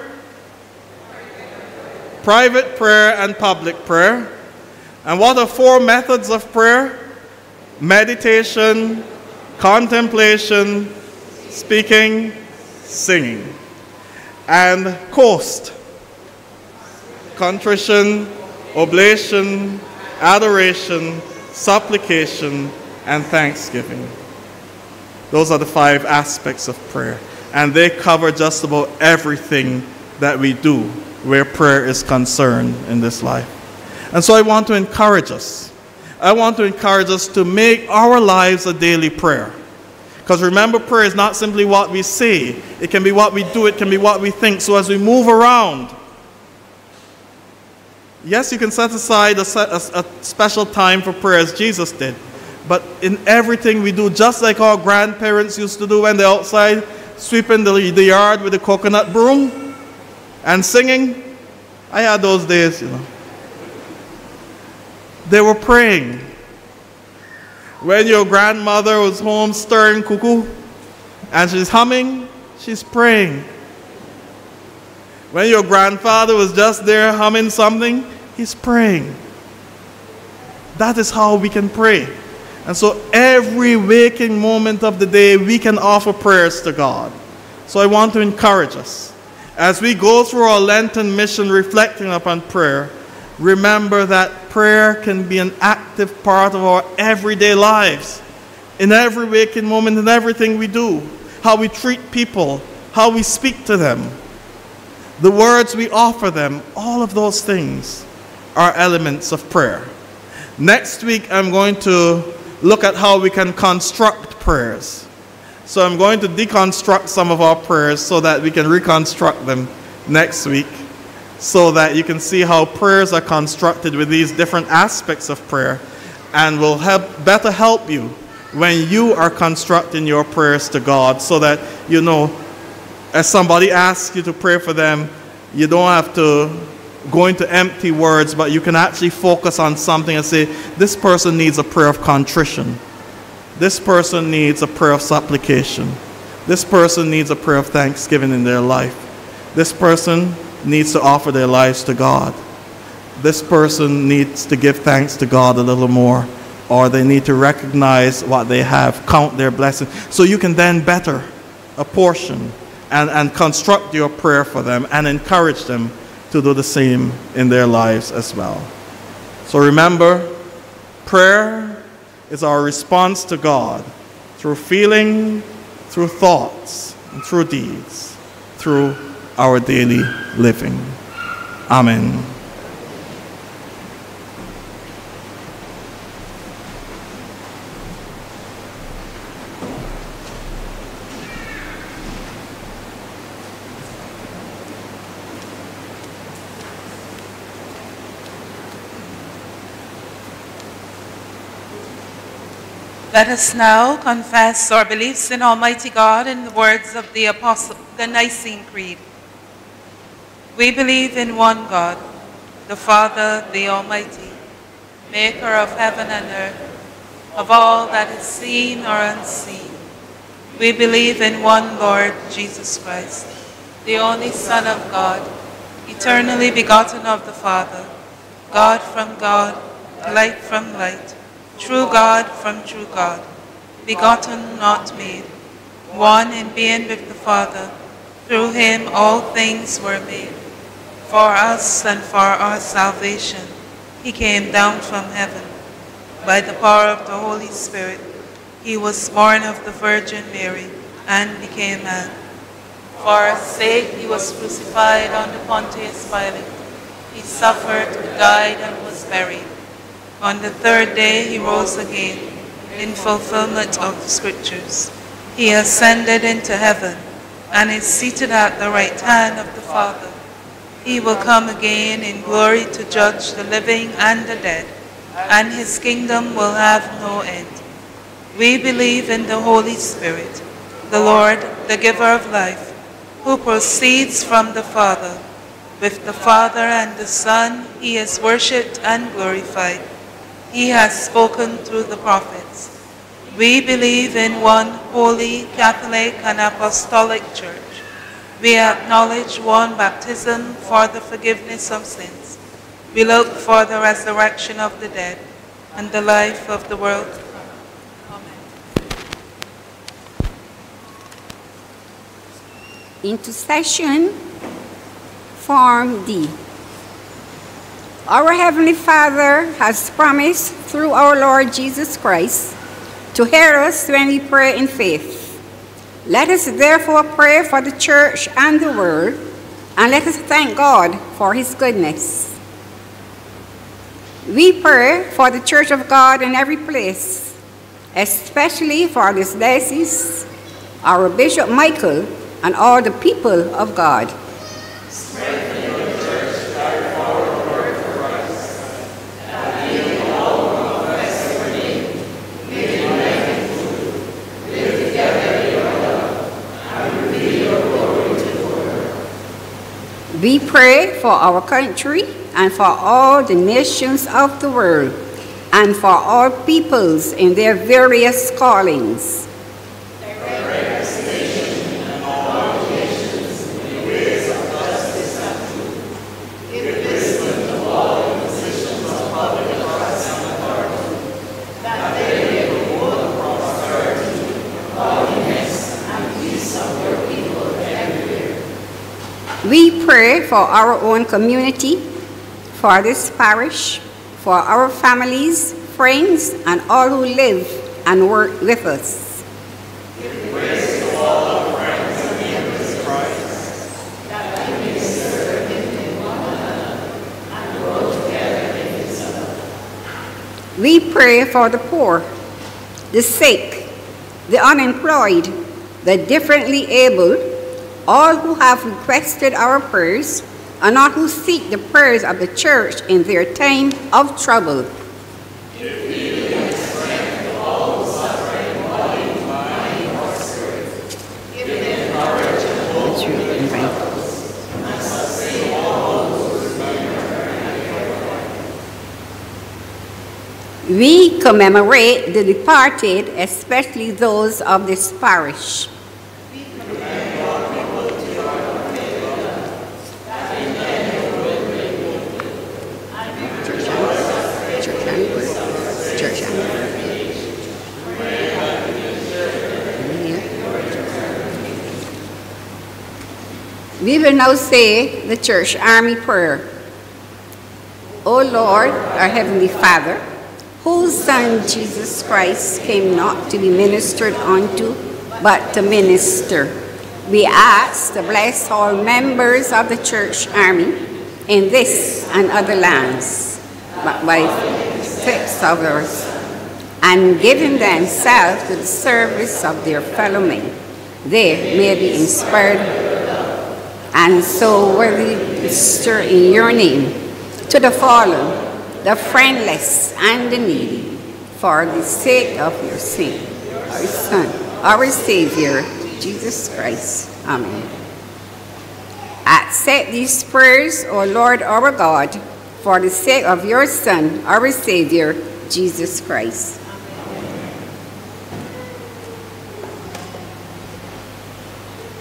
Private prayer and public prayer. And what are four methods of prayer? Meditation, contemplation, speaking, singing. And coast. Contrition, oblation, adoration, supplication, and thanksgiving. Those are the five aspects of prayer. And they cover just about everything that we do where prayer is concerned in this life. And so I want to encourage us. I want to encourage us to make our lives a daily prayer. Because remember, prayer is not simply what we say. It can be what we do. It can be what we think. So as we move around, yes, you can set aside a, set, a, a special time for prayer as Jesus did. But in everything we do, just like our grandparents used to do when they're outside sweeping the, the yard with a coconut broom and singing. I had those days, you know. They were praying. When your grandmother was home stirring cuckoo and she's humming, she's praying. When your grandfather was just there humming something, he's praying. That is how we can pray. And so every waking moment of the day, we can offer prayers to God. So I want to encourage us. As we go through our Lenten mission reflecting upon prayer, remember that prayer can be an active part of our everyday lives. In every waking moment, in everything we do. How we treat people, how we speak to them, the words we offer them, all of those things are elements of prayer. Next week, I'm going to look at how we can construct prayers. So I'm going to deconstruct some of our prayers so that we can reconstruct them next week, so that you can see how prayers are constructed with these different aspects of prayer, and will help better help you when you are constructing your prayers to God, so that you know, as somebody asks you to pray for them, you don't have to go into empty words, but you can actually focus on something and say, this person needs a prayer of contrition. This person needs a prayer of supplication. This person needs a prayer of thanksgiving in their life. This person needs to offer their lives to God. This person needs to give thanks to God a little more, or they need to recognize what they have, count their blessings. So you can then better apportion and, and construct your prayer for them and encourage them to do the same in their lives as well. So remember, prayer is our response to God through feeling, through thoughts, and through deeds, through our daily living. Amen. Let us now confess our beliefs in Almighty God in the words of the Apostle, the Nicene Creed. We believe in one God, the Father, the Almighty, maker of heaven and earth, of all that is seen or unseen. We believe in one Lord Jesus Christ, the only Son of God, eternally begotten of the Father, God from God, light from light, true God from true God, begotten, not made, one in being with the Father. Through him all things were made. For us and for our salvation, he came down from heaven. By the power of the Holy Spirit, he was born of the Virgin Mary and became man. For our sake he was crucified under Pontius Pilate. He suffered, died, and was buried. On the third day he rose again, in fulfillment of the Scriptures. He ascended into heaven and is seated at the right hand of the Father. He will come again in glory to judge the living and the dead, and his kingdom will have no end. We believe in the Holy Spirit, the Lord, the giver of life, who proceeds from the Father. With the Father and the Son, he is worshipped and glorified. He has spoken through the prophets. We believe in one holy, Catholic, and Apostolic Church. We acknowledge one baptism for the forgiveness of sins. We look for the resurrection of the dead and the life of the world. Amen. Intercession, Form D. Our Heavenly Father has promised through our Lord Jesus Christ to hear us when we pray in faith. Let us therefore pray for the church and the world, and let us thank God for his goodness. We pray for the Church of God in every place, especially for this diocese, our Bishop Michael, and all the people of God. We pray for our country and for all the nations of the world and for all peoples in their various callings. We pray for our own community, for this parish, for our families, friends, and all who live and work with us. Give grace to all our friends and neighbors in Christ, that we may serve in one another and grow together in his love. We pray for the poor, the sick, the unemployed, the differently abled, all who have requested our prayers, and all who seek the prayers of the church in their time of trouble. Give healing and strength to all who suffer in body, mind, or spirit. Give them courage and hope to live others, and sustain all those who remember and care. We commemorate the departed, especially those of this parish. We will now say the Church Army Prayer. O Lord, our Heavenly Father, whose Son Jesus Christ came not to be ministered unto, but to minister, we ask to bless all members of the Church Army in this and other lands, but by steps of ours, and giving themselves to the service of their fellow men, they may be inspired and so worthy to stir in your name to the fallen, the friendless, and the needy, for the sake of your Son, our Son, our Savior, Jesus Christ. Amen. Accept these prayers, O Lord our God, for the sake of your Son, our Savior, Jesus Christ.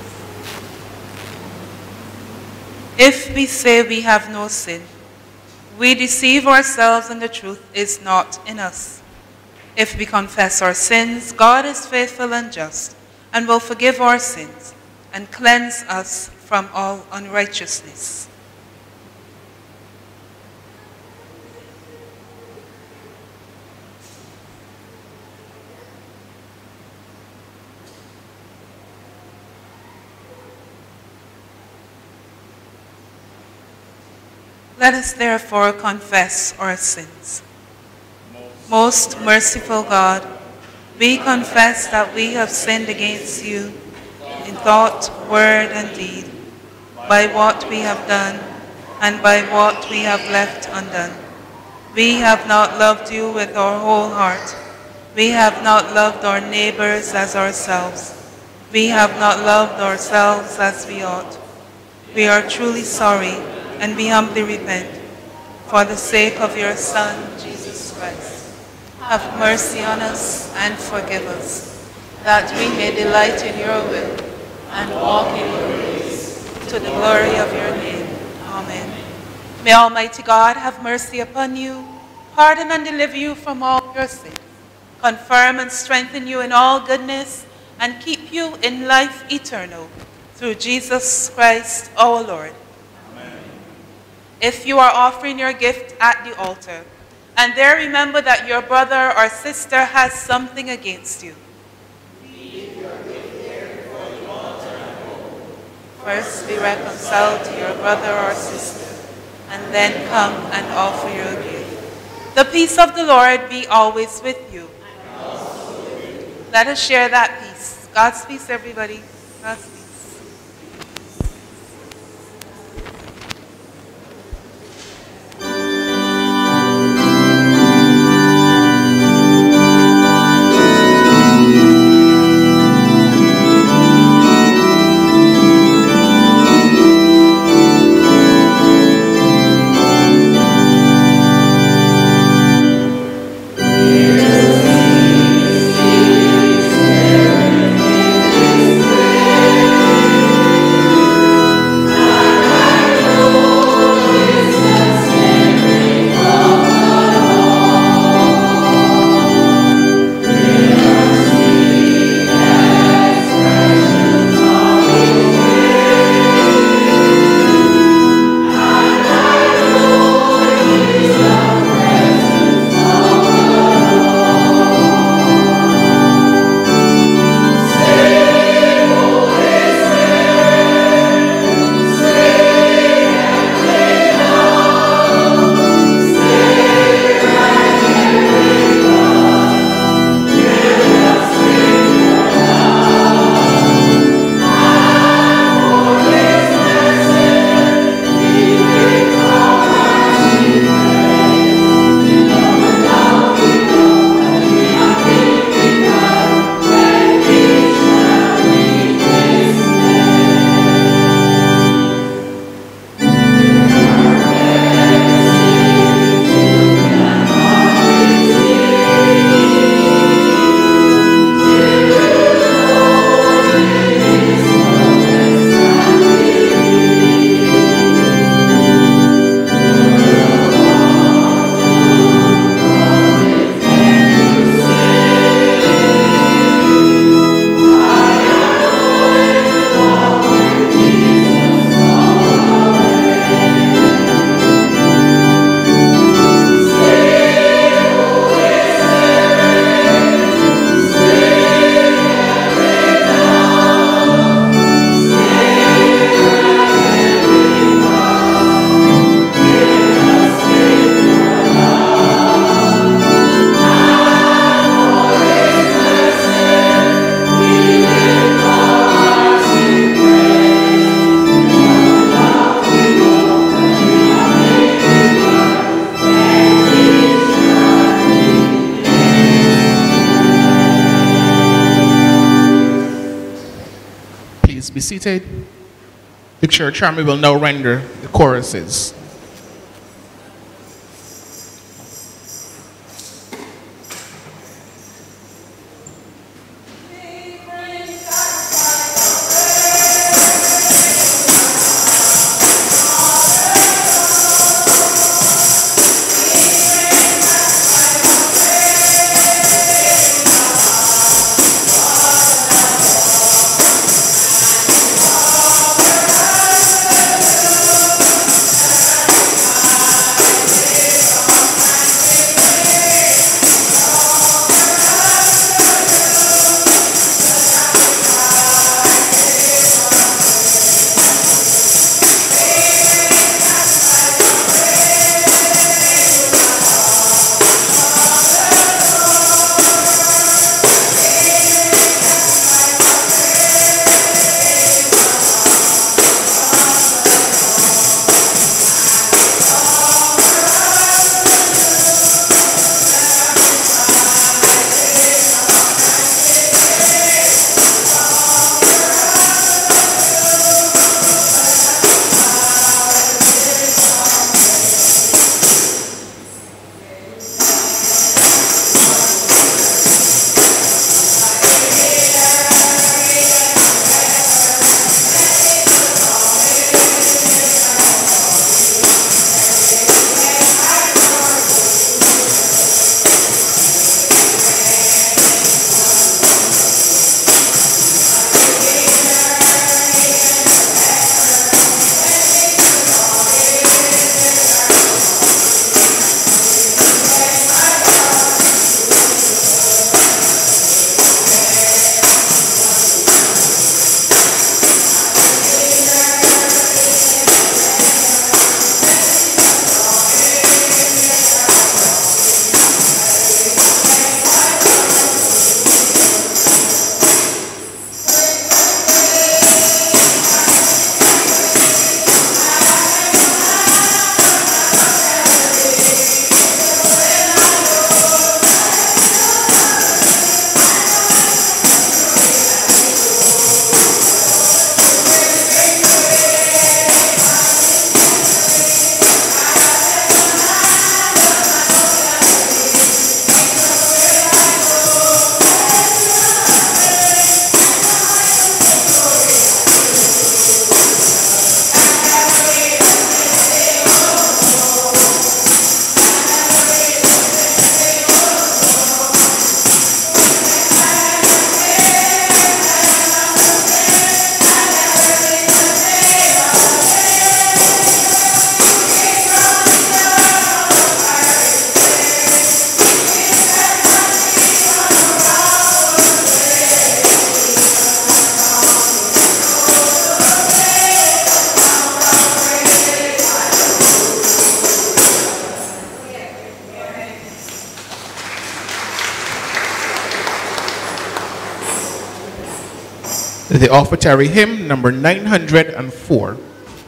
If we say we have no sin, We deceive ourselves and the truth is not in us. If we confess our sins, God is faithful and just and will forgive our sins and cleanse us from all unrighteousness. Let us therefore confess our sins. Most merciful God, we confess that we have sinned against you in thought, word, and deed, by what we have done and by what we have left undone. We have not loved you with our whole heart. We have not loved our neighbors as ourselves. We have not loved ourselves as we ought. We are truly sorry, and we humbly repent. For the sake of your Son, Jesus Christ, have mercy on us and forgive us, that we may delight in your will and walk in your ways, to the glory of your name. Amen. May Almighty God have mercy upon you, pardon and deliver you from all your sins, confirm and strengthen you in all goodness, and keep you in life eternal, through Jesus Christ our Lord. If you are offering your gift at the altar, and there remember that your brother or sister has something against you, leave your gift there before the altar and go. First be reconciled to your brother or sister, and then come and offer your gift. The peace of the Lord be always with you. And also with you. Let us share that peace. God's peace, everybody. God's peace. Be seated. The church army will now render the choruses. The offertory hymn number nine hundred four.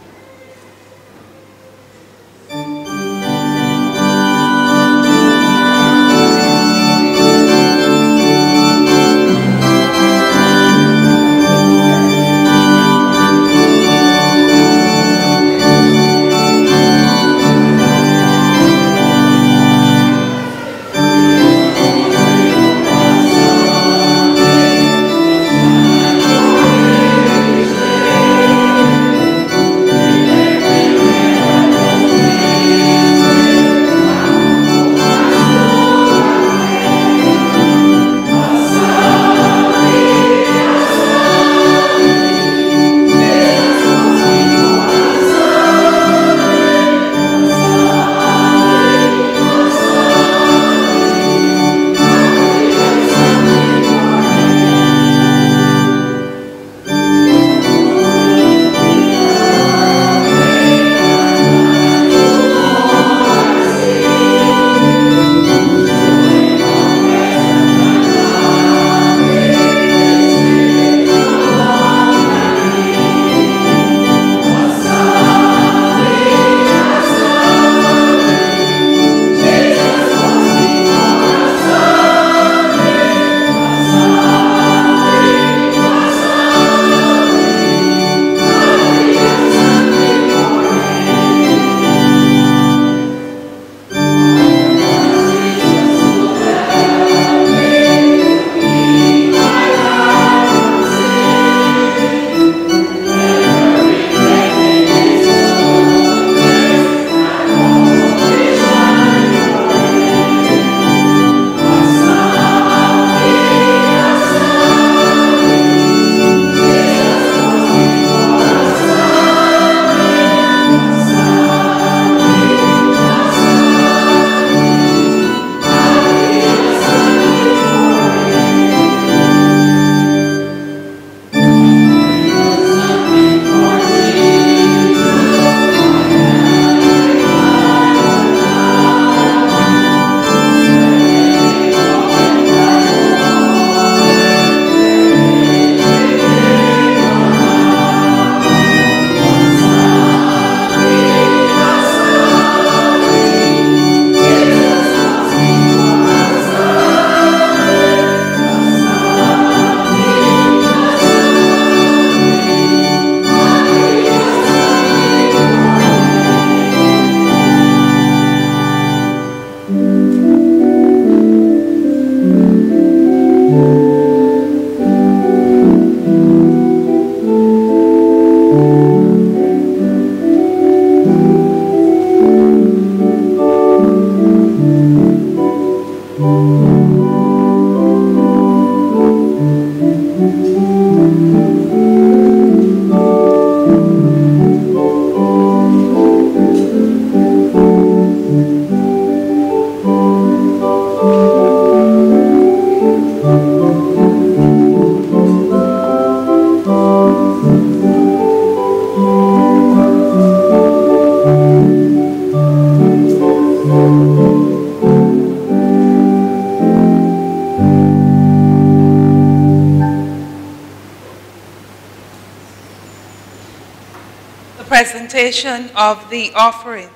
Presentation of the offerings.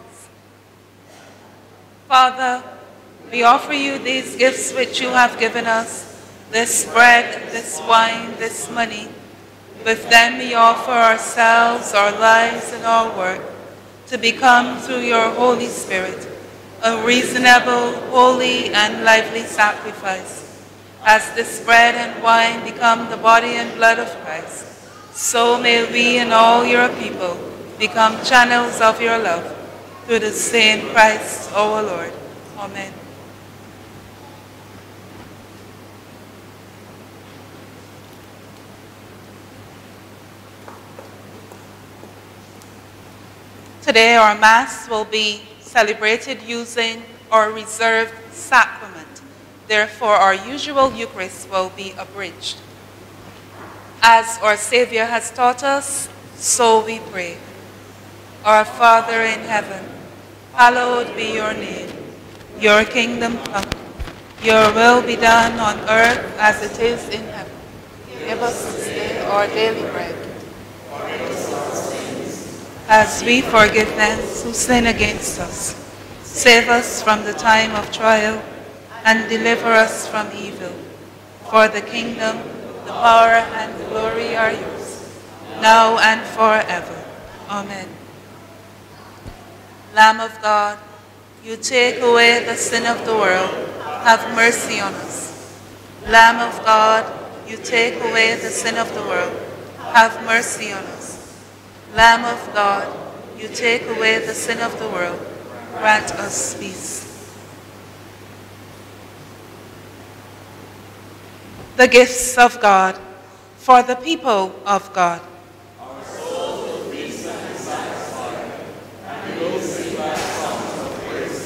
Father, we offer you these gifts which you have given us, this bread, this wine, this money. With them we offer ourselves, our lives, and our work, to become, through your Holy Spirit, a reasonable, holy, and lively sacrifice. As this bread and wine become the body and blood of Christ, so may we and all your people become channels of your love, through the same Christ our Lord. Amen. Today our Mass will be celebrated using our reserved sacrament. Therefore our usual Eucharist will be abridged. As our Savior has taught us, so we pray. Our Father in heaven, hallowed be your name. Your kingdom come. Your will be done on earth as it is in heaven. Give us this day our daily bread. As we forgive them who sin against us, save us from the time of trial, and deliver us from evil. For the kingdom, the power, and the glory are yours, now and forever. Amen. Lamb of God, you take away the sin of the world, have mercy on us. Lamb of God, you take away the sin of the world, have mercy on us. Lamb of God, you take away the sin of the world, grant us peace. The gifts of God for the people of God. Our souls will feast and be satisfied, and we will sing back songs of praise.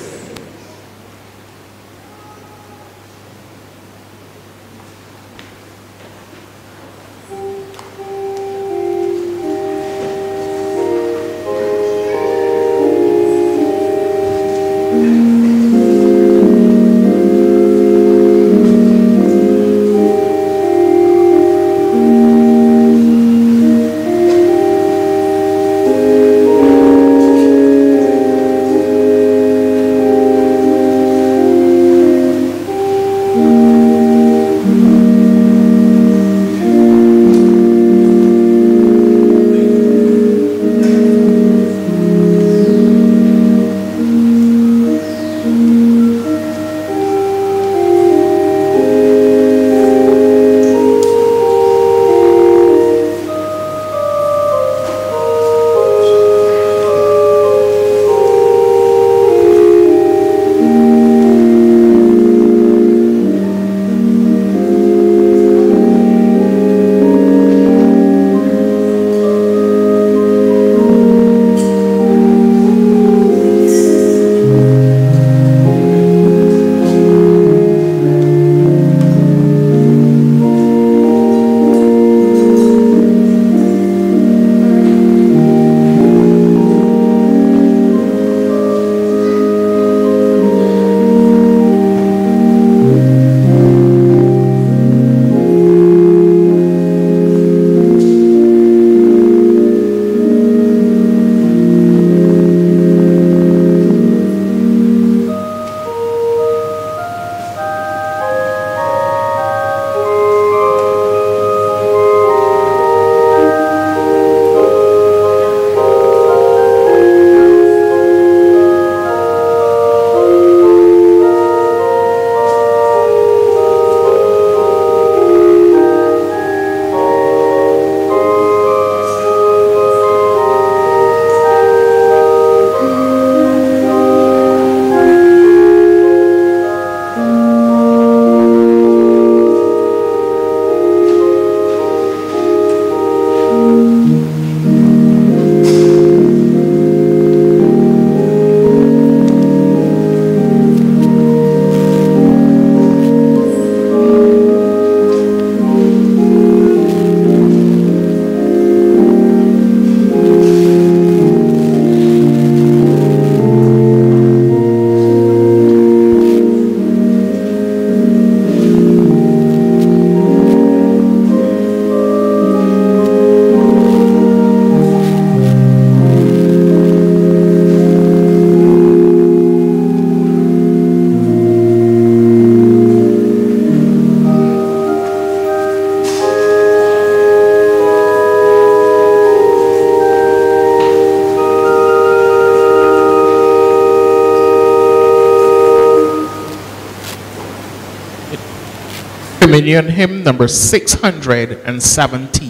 Communion hymn number six hundred seventy.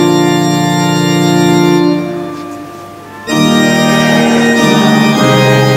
Amen.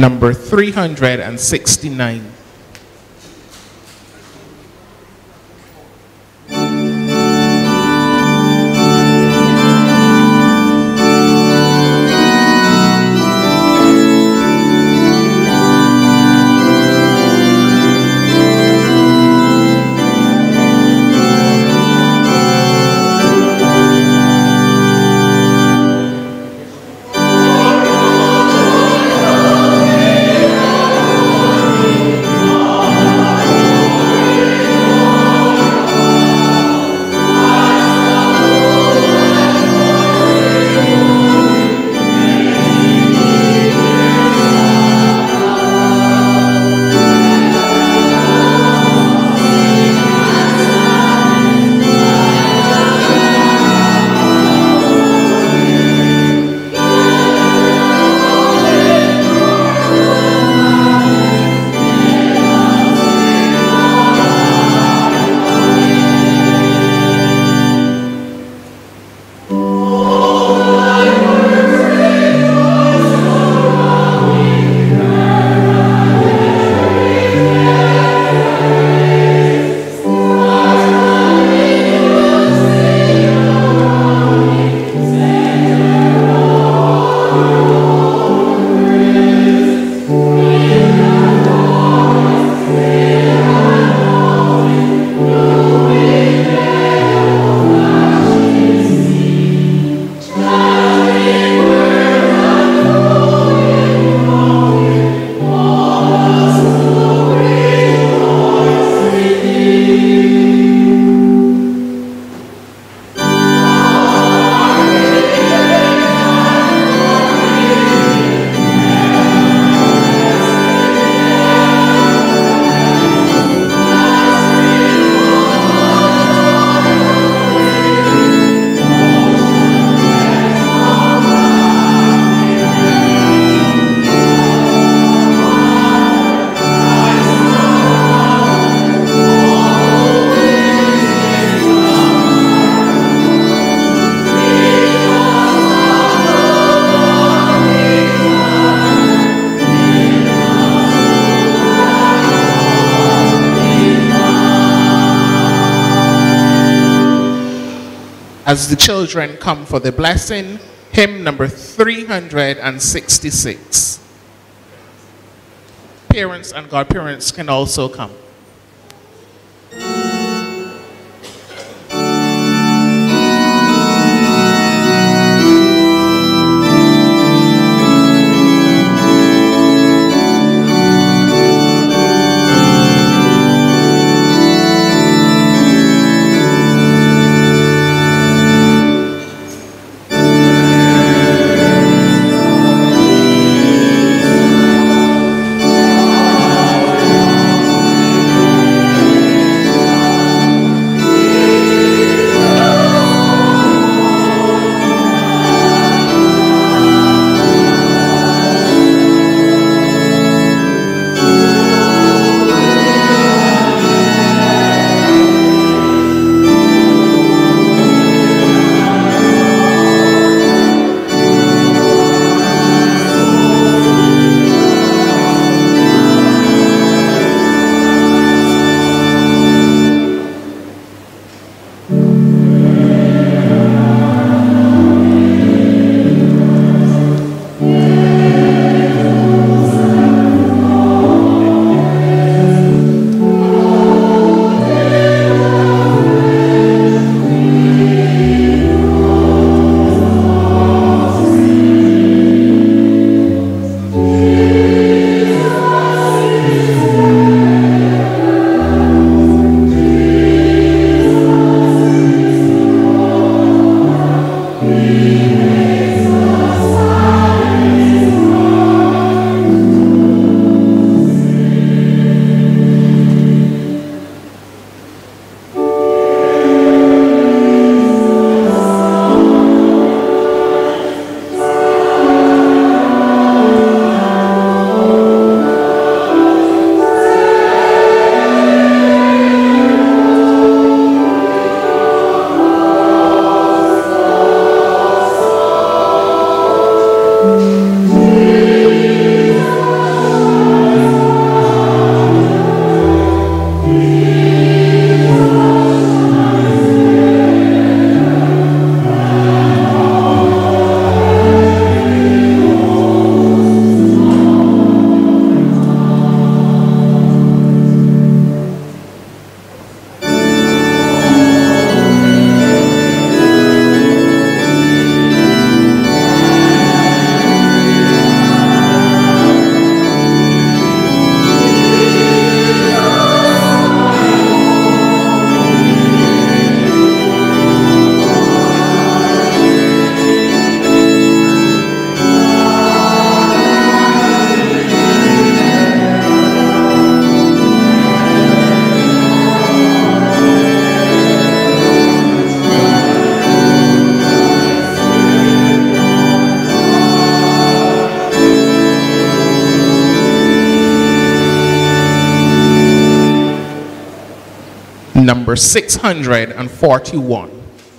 number three hundred sixty-nine. As the children come for the blessing, hymn number three hundred sixty-six. Parents and godparents can also come. Thank Number six hundred forty-one.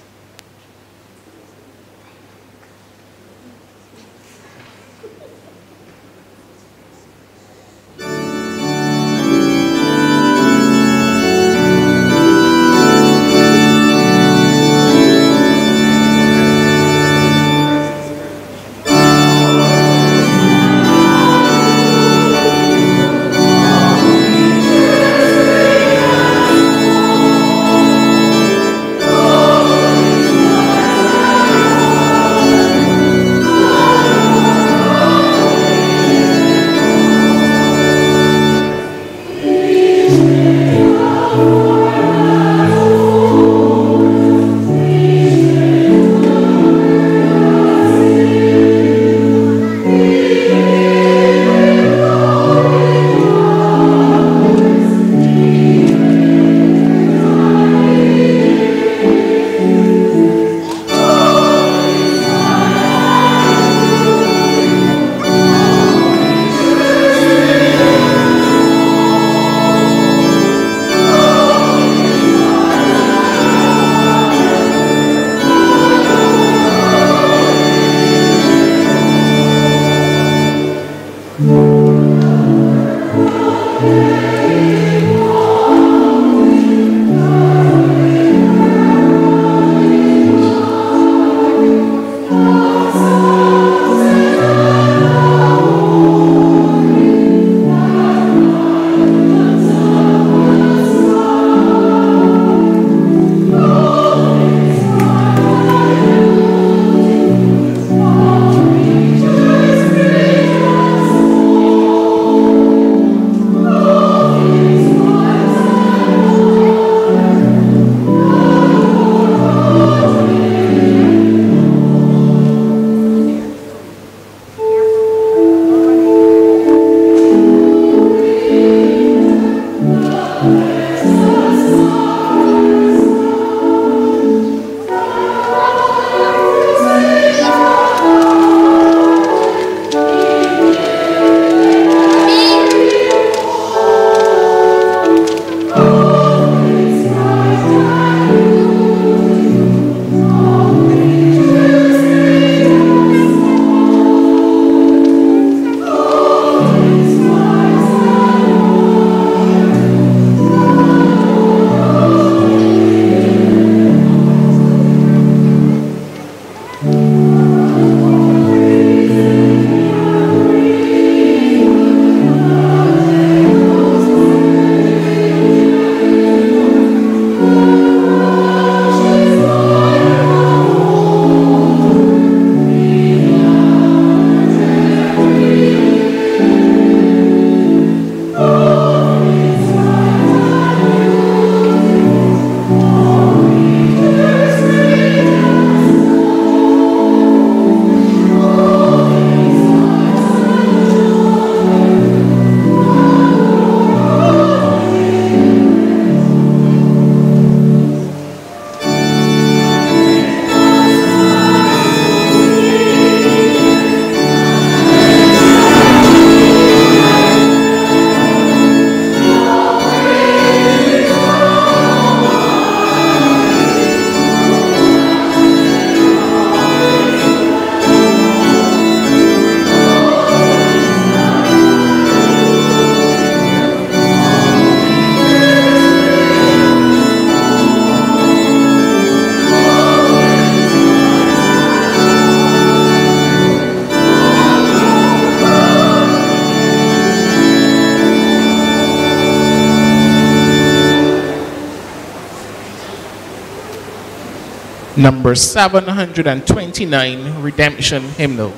Number seven hundred twenty-nine, Redemption Hymnal.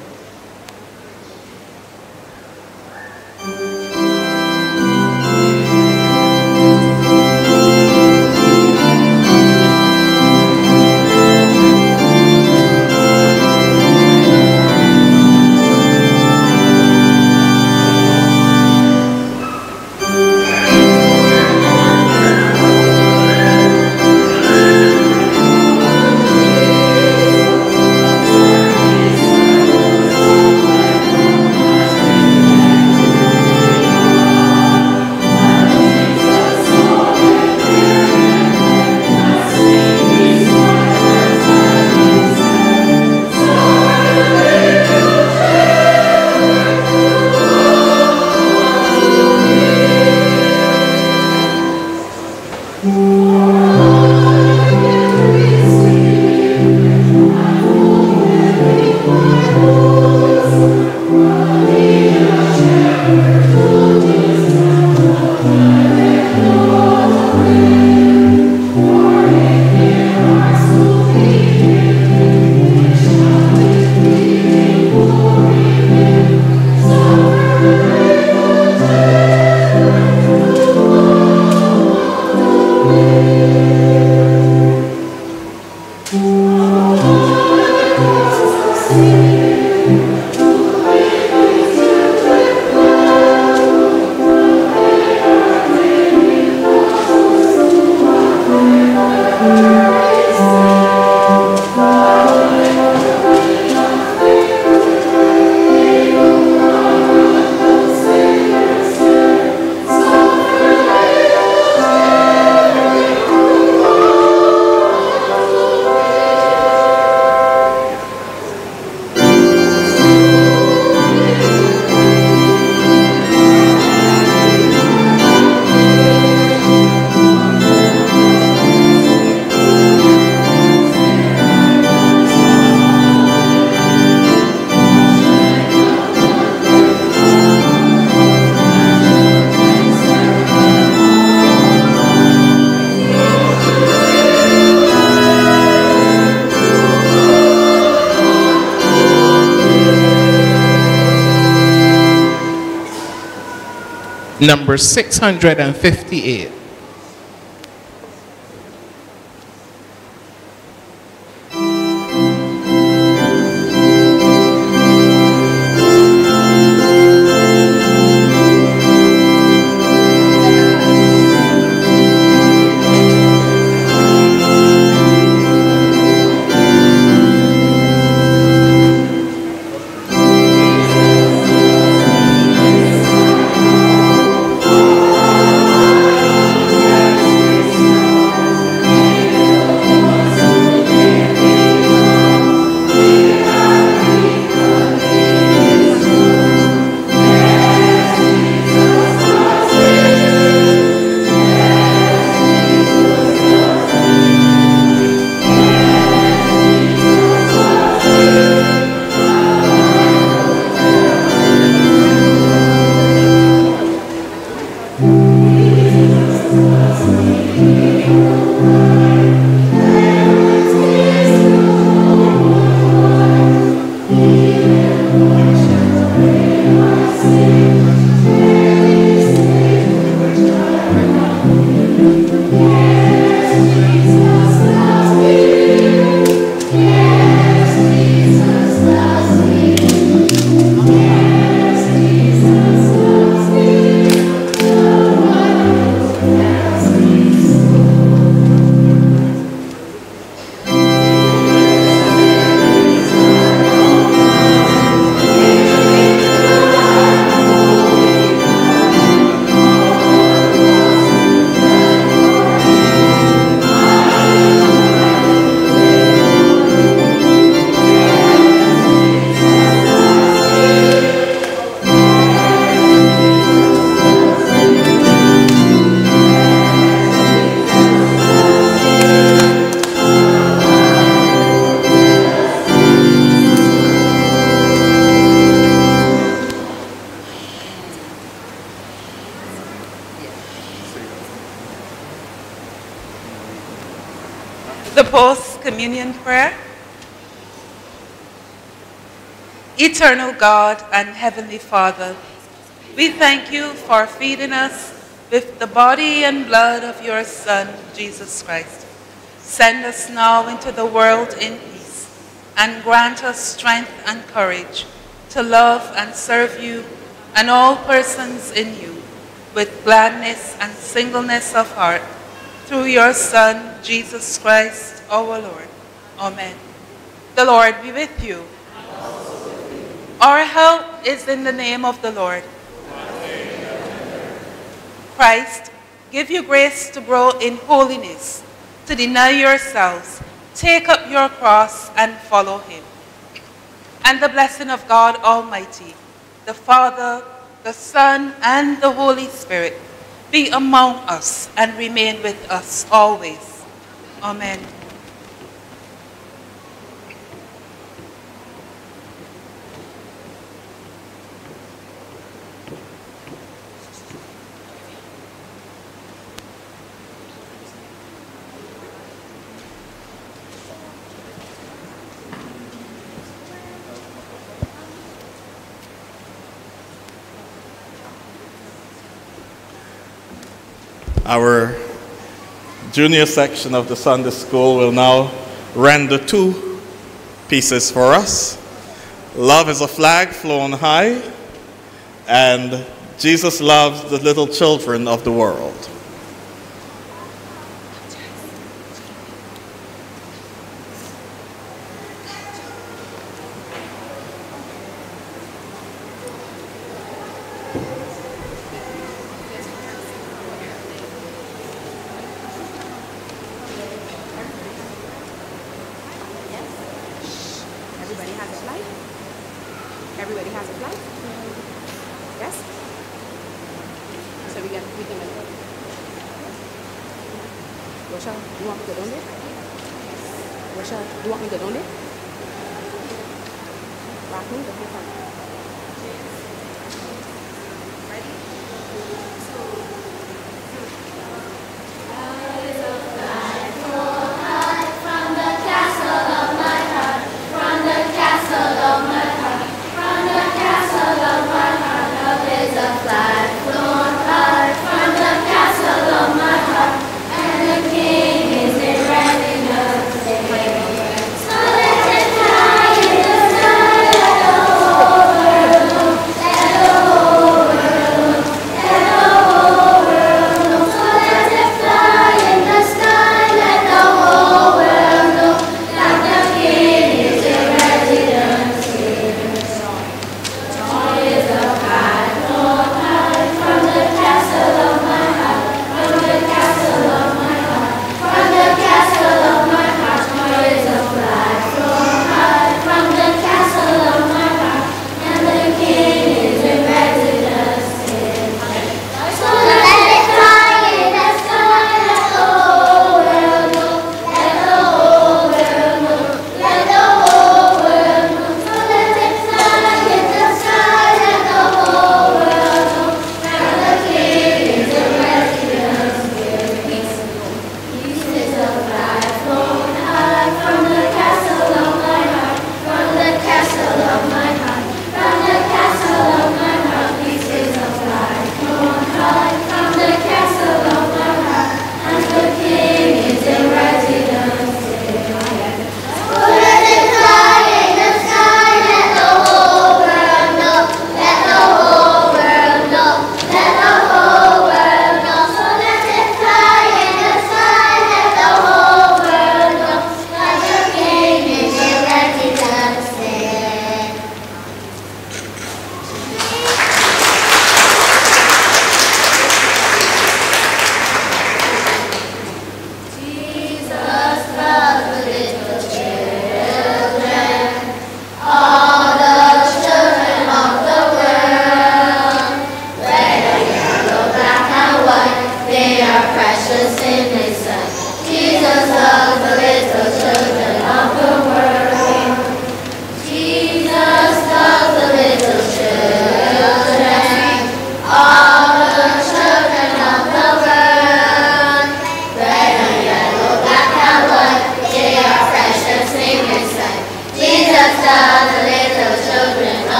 Thank you. Number six hundred fifty-eight. The post-communion prayer. Eternal God and Heavenly Father, we thank you for feeding us with the body and blood of your Son, Jesus Christ. Send us now into the world in peace and grant us strength and courage to love and serve you and all persons in you with gladness and singleness of heart, through your Son, Jesus Christ, our Lord. Amen. The Lord be with you. Our help is in the name of the Lord. Christ, give you grace to grow in holiness, to deny yourselves, take up your cross, and follow him. And the blessing of God Almighty, the Father, the Son, and the Holy Spirit be among us and remain with us always. Amen. Our junior section of the Sunday school will now render two pieces for us. Love is a flag flown high, and Jesus loves the little children of the world. From the castle of my heart, love is a flag flown high.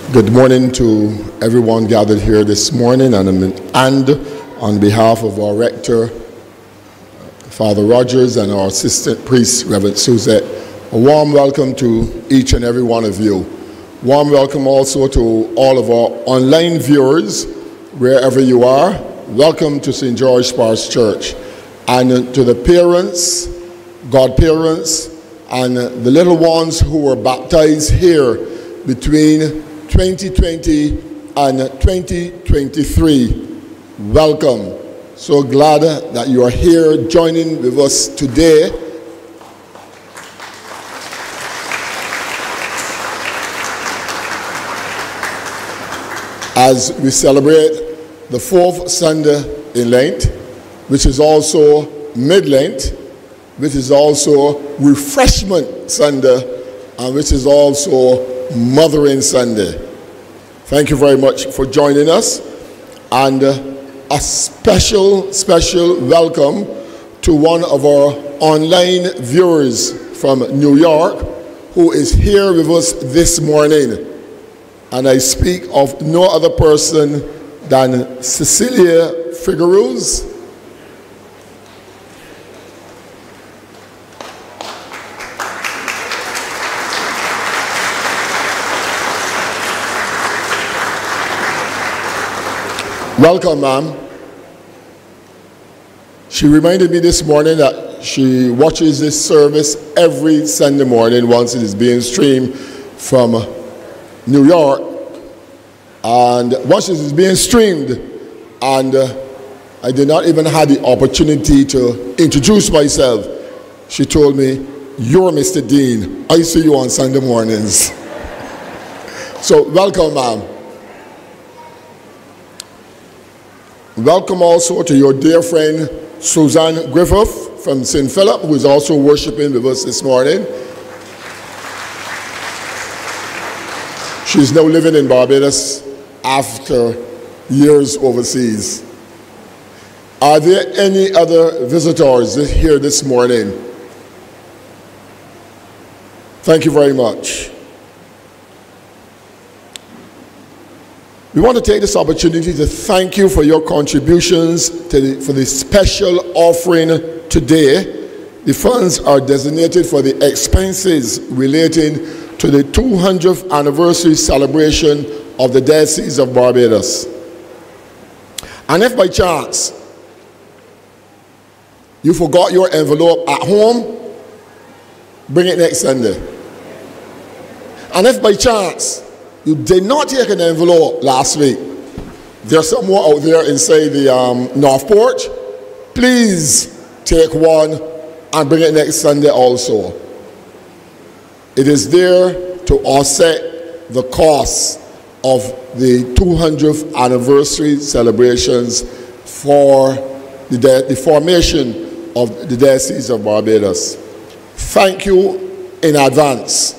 Good morning to everyone gathered here this morning, and, and on behalf of our Rector, Father Rogers, and our Assistant Priest, Reverend Suzette, a warm welcome to each and every one of you. Warm welcome also to all of our online viewers, wherever you are. Welcome to Saint George Parish Church. And to the parents, godparents, and the little ones who were baptized here between twenty twenty and twenty twenty-three, welcome. So glad that you are here joining with us today. As we celebrate the fourth Sunday in Lent, which is also mid-Lent, which is also Refreshment Sunday, and which is also Mothering Sunday. Thank you very much for joining us, and uh, a special, special welcome to one of our online viewers from New York who is here with us this morning. And I speak of no other person than Cecilia Figueroa. Welcome, ma'am. She reminded me this morning that she watches this service every Sunday morning once it is being streamed from New York. And once it is being streamed, and uh, I did not even have the opportunity to introduce myself, she told me, "You're Mister Dean. I see you on Sunday mornings." So welcome, ma'am. Welcome also to your dear friend Suzanne Griffith from Saint Philip, who is also worshiping with us this morning. She's now living in Barbados after years overseas. Are there any other visitors here this morning? Thank you very much. We want to take this opportunity to thank you for your contributions to the, for the special offering today. The funds are designated for the expenses relating to the two hundredth anniversary celebration of the Diocese of Barbados. And if by chance you forgot your envelope at home, bring it next Sunday. And if by chance you did not take an envelope last week, there's someone out there inside the um, North Porch, please take one and bring it next Sunday also. It is there to offset the cost of the two hundredth anniversary celebrations for the, the formation of the Diocese of Barbados. Thank you in advance.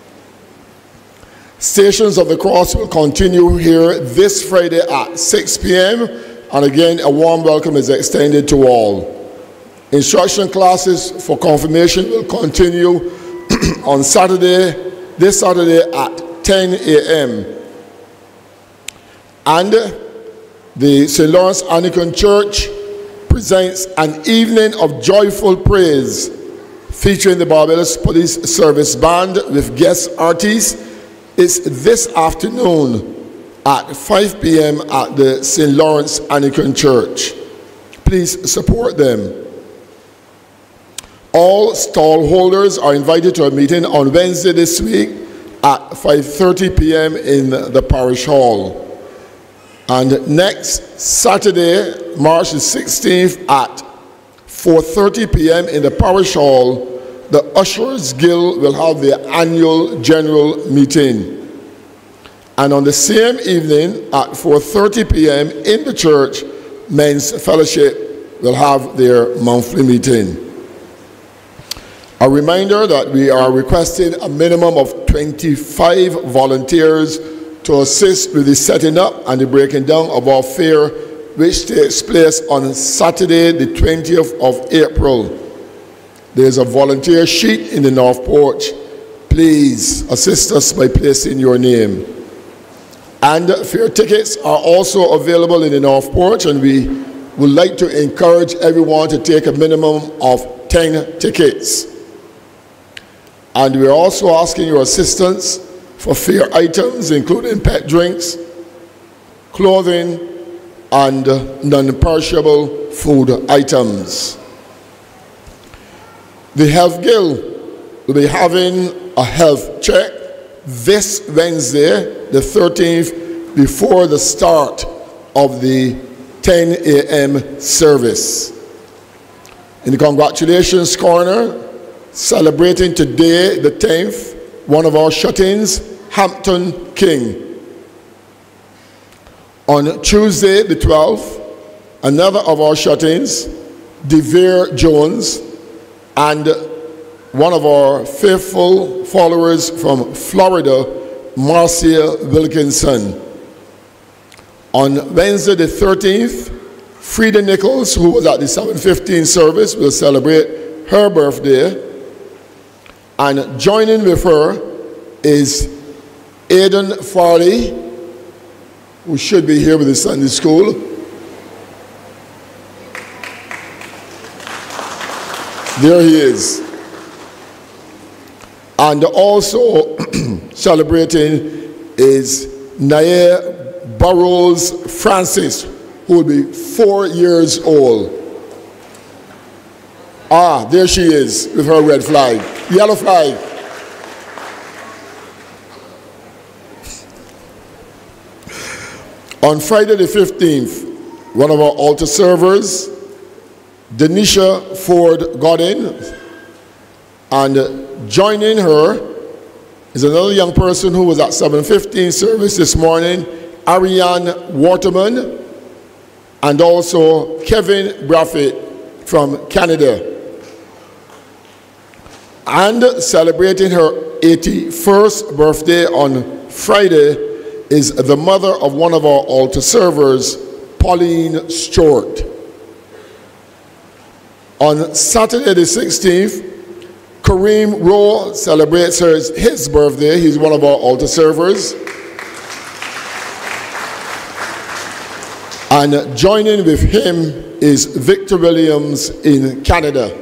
Stations of the Cross will continue here this Friday at six p m And again, a warm welcome is extended to all. Instruction classes for confirmation will continue on Saturday, this Saturday at ten a m And the Saint Lawrence Anglican Church presents an evening of joyful praise featuring the Barbados Police Service Band with guest artists. It's this afternoon at five p m at the Saint Lawrence Anglican Church. Please support them. All stall holders are invited to a meeting on Wednesday this week at five thirty p m in the parish hall. And next Saturday, March the sixteenth at four thirty p m in the parish hall, the Ushers Guild will have their annual general meeting. And on the same evening at four thirty p m in the church, Men's Fellowship will have their monthly meeting. A reminder that we are requesting a minimum of twenty-five volunteers to assist with the setting up and the breaking down of our fair, which takes place on Saturday the twentieth of April. There's a volunteer sheet in the North Porch. Please assist us by placing your name. And fair tickets are also available in the North Porch, and we would like to encourage everyone to take a minimum of ten tickets. And we're also asking your assistance for fair items, including pet drinks, clothing, and non-perishable food items. The Health Guild will be having a health check this Wednesday, the thirteenth, before the start of the ten A M service. In the congratulations corner, celebrating today, the tenth, one of our shut-ins, Hampton King. On Tuesday, the twelfth, another of our shut-ins, DeVere Jones, and one of our faithful followers from Florida, Marcia Wilkinson. On Wednesday, the thirteenth, Frida Nichols, who was at the seven fifteen service, will celebrate her birthday. And joining with her is Aidan Farley, who should be here with the Sunday school. There he is. And also celebrating is Nair Burrows Francis, who will be four years old. Ah, there she is with her red flag, yellow flag. On Friday the fifteenth, one of our altar servers, Denisha Ford Godin, and joining her is another young person who was at seven fifteen service this morning, Ariane Waterman, and also Kevin Braffett from Canada. And celebrating her eighty-first birthday on Friday is the mother of one of our altar servers, Pauline Stewart. On Saturday the sixteenth, Kareem Rowe celebrates his, his birthday. He's one of our altar servers. And joining with him is Victor Williams in Canada.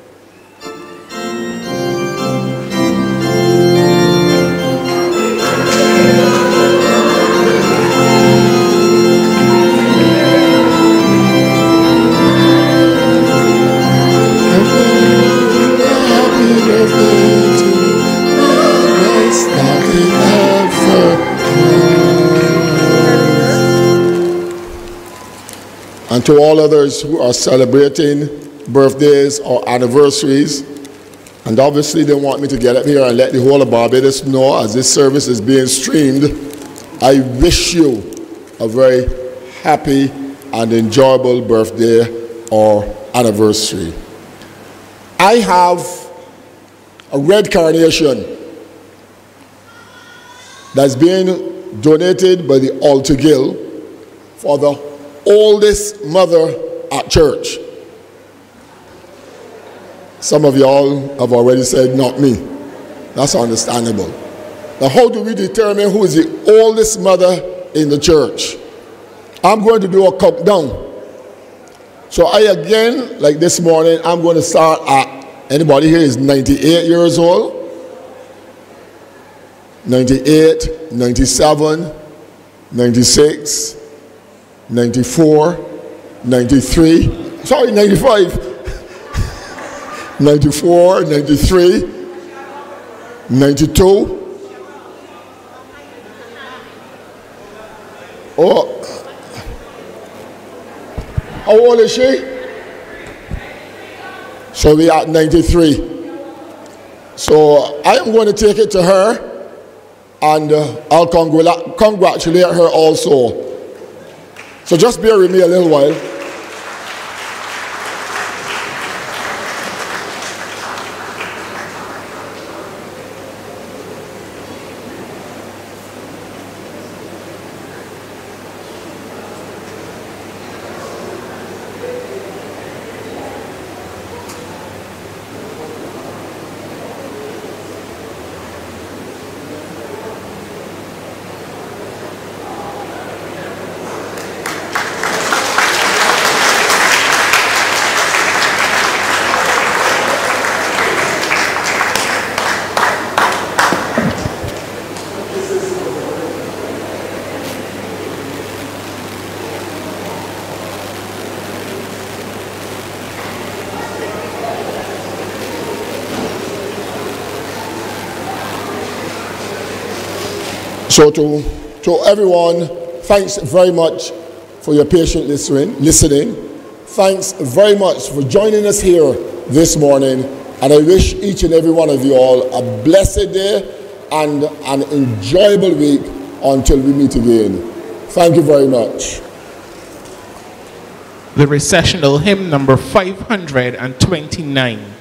And to all others who are celebrating birthdays or anniversaries, and obviously they want me to get up here and let the whole of Barbados know as this service is being streamed, I wish you a very happy and enjoyable birthday or anniversary. I have a red carnation that's being donated by the Altar Guild for the oldest mother at church. Some of y'all have already said, not me. That's understandable. Now, how do we determine who is the oldest mother in the church? I'm going to do a countdown. So I again, like this morning, I'm going to start at, anybody here is ninety-eight years old? ninety-eight, ninety-seven, ninety-six, ninety-four, ninety-three, sorry, ninety-five, ninety-four, ninety-three, ninety-two. Oh, how old is she? So we are at ninety-three. So I am going to take it to her, and uh, I'll congr- congratulate her also. So just bear with me a little while. So to, to everyone, thanks very much for your patient listening, listening. Thanks very much for joining us here this morning. And I wish each and every one of you all a blessed day and an enjoyable week until we meet again. Thank you very much. The recessional hymn number five hundred twenty-nine.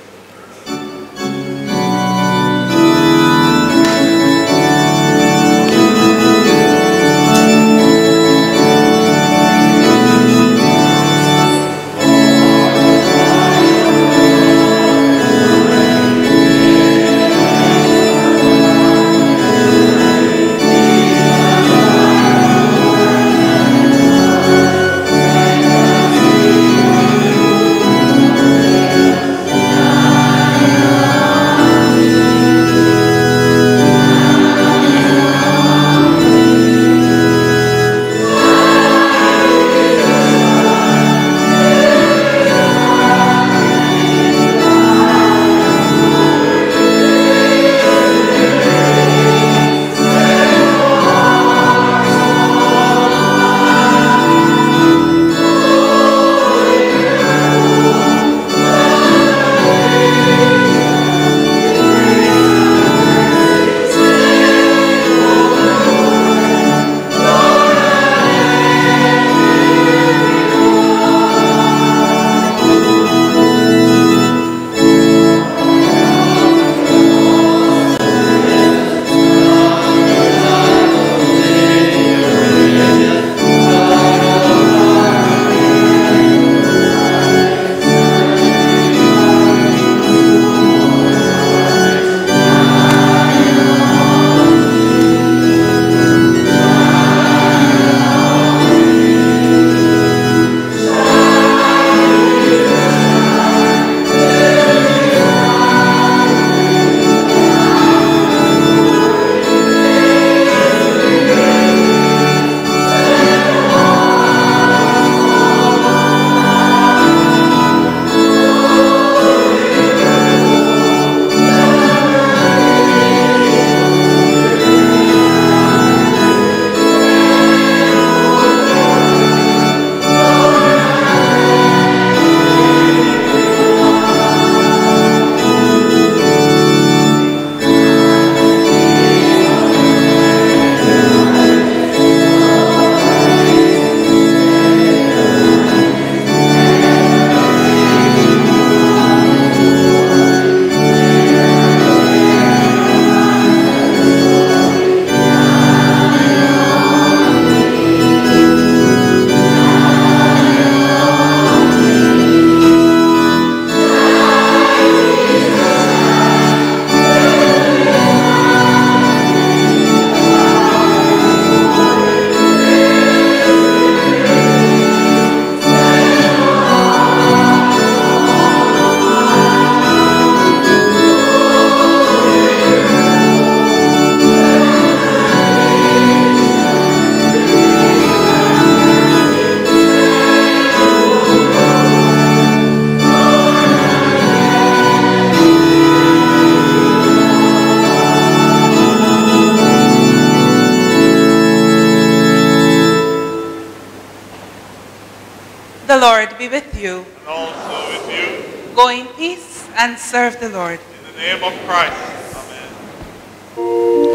The Lord be with you. And also with you. Go in peace and serve the Lord. In the name of Christ. Amen.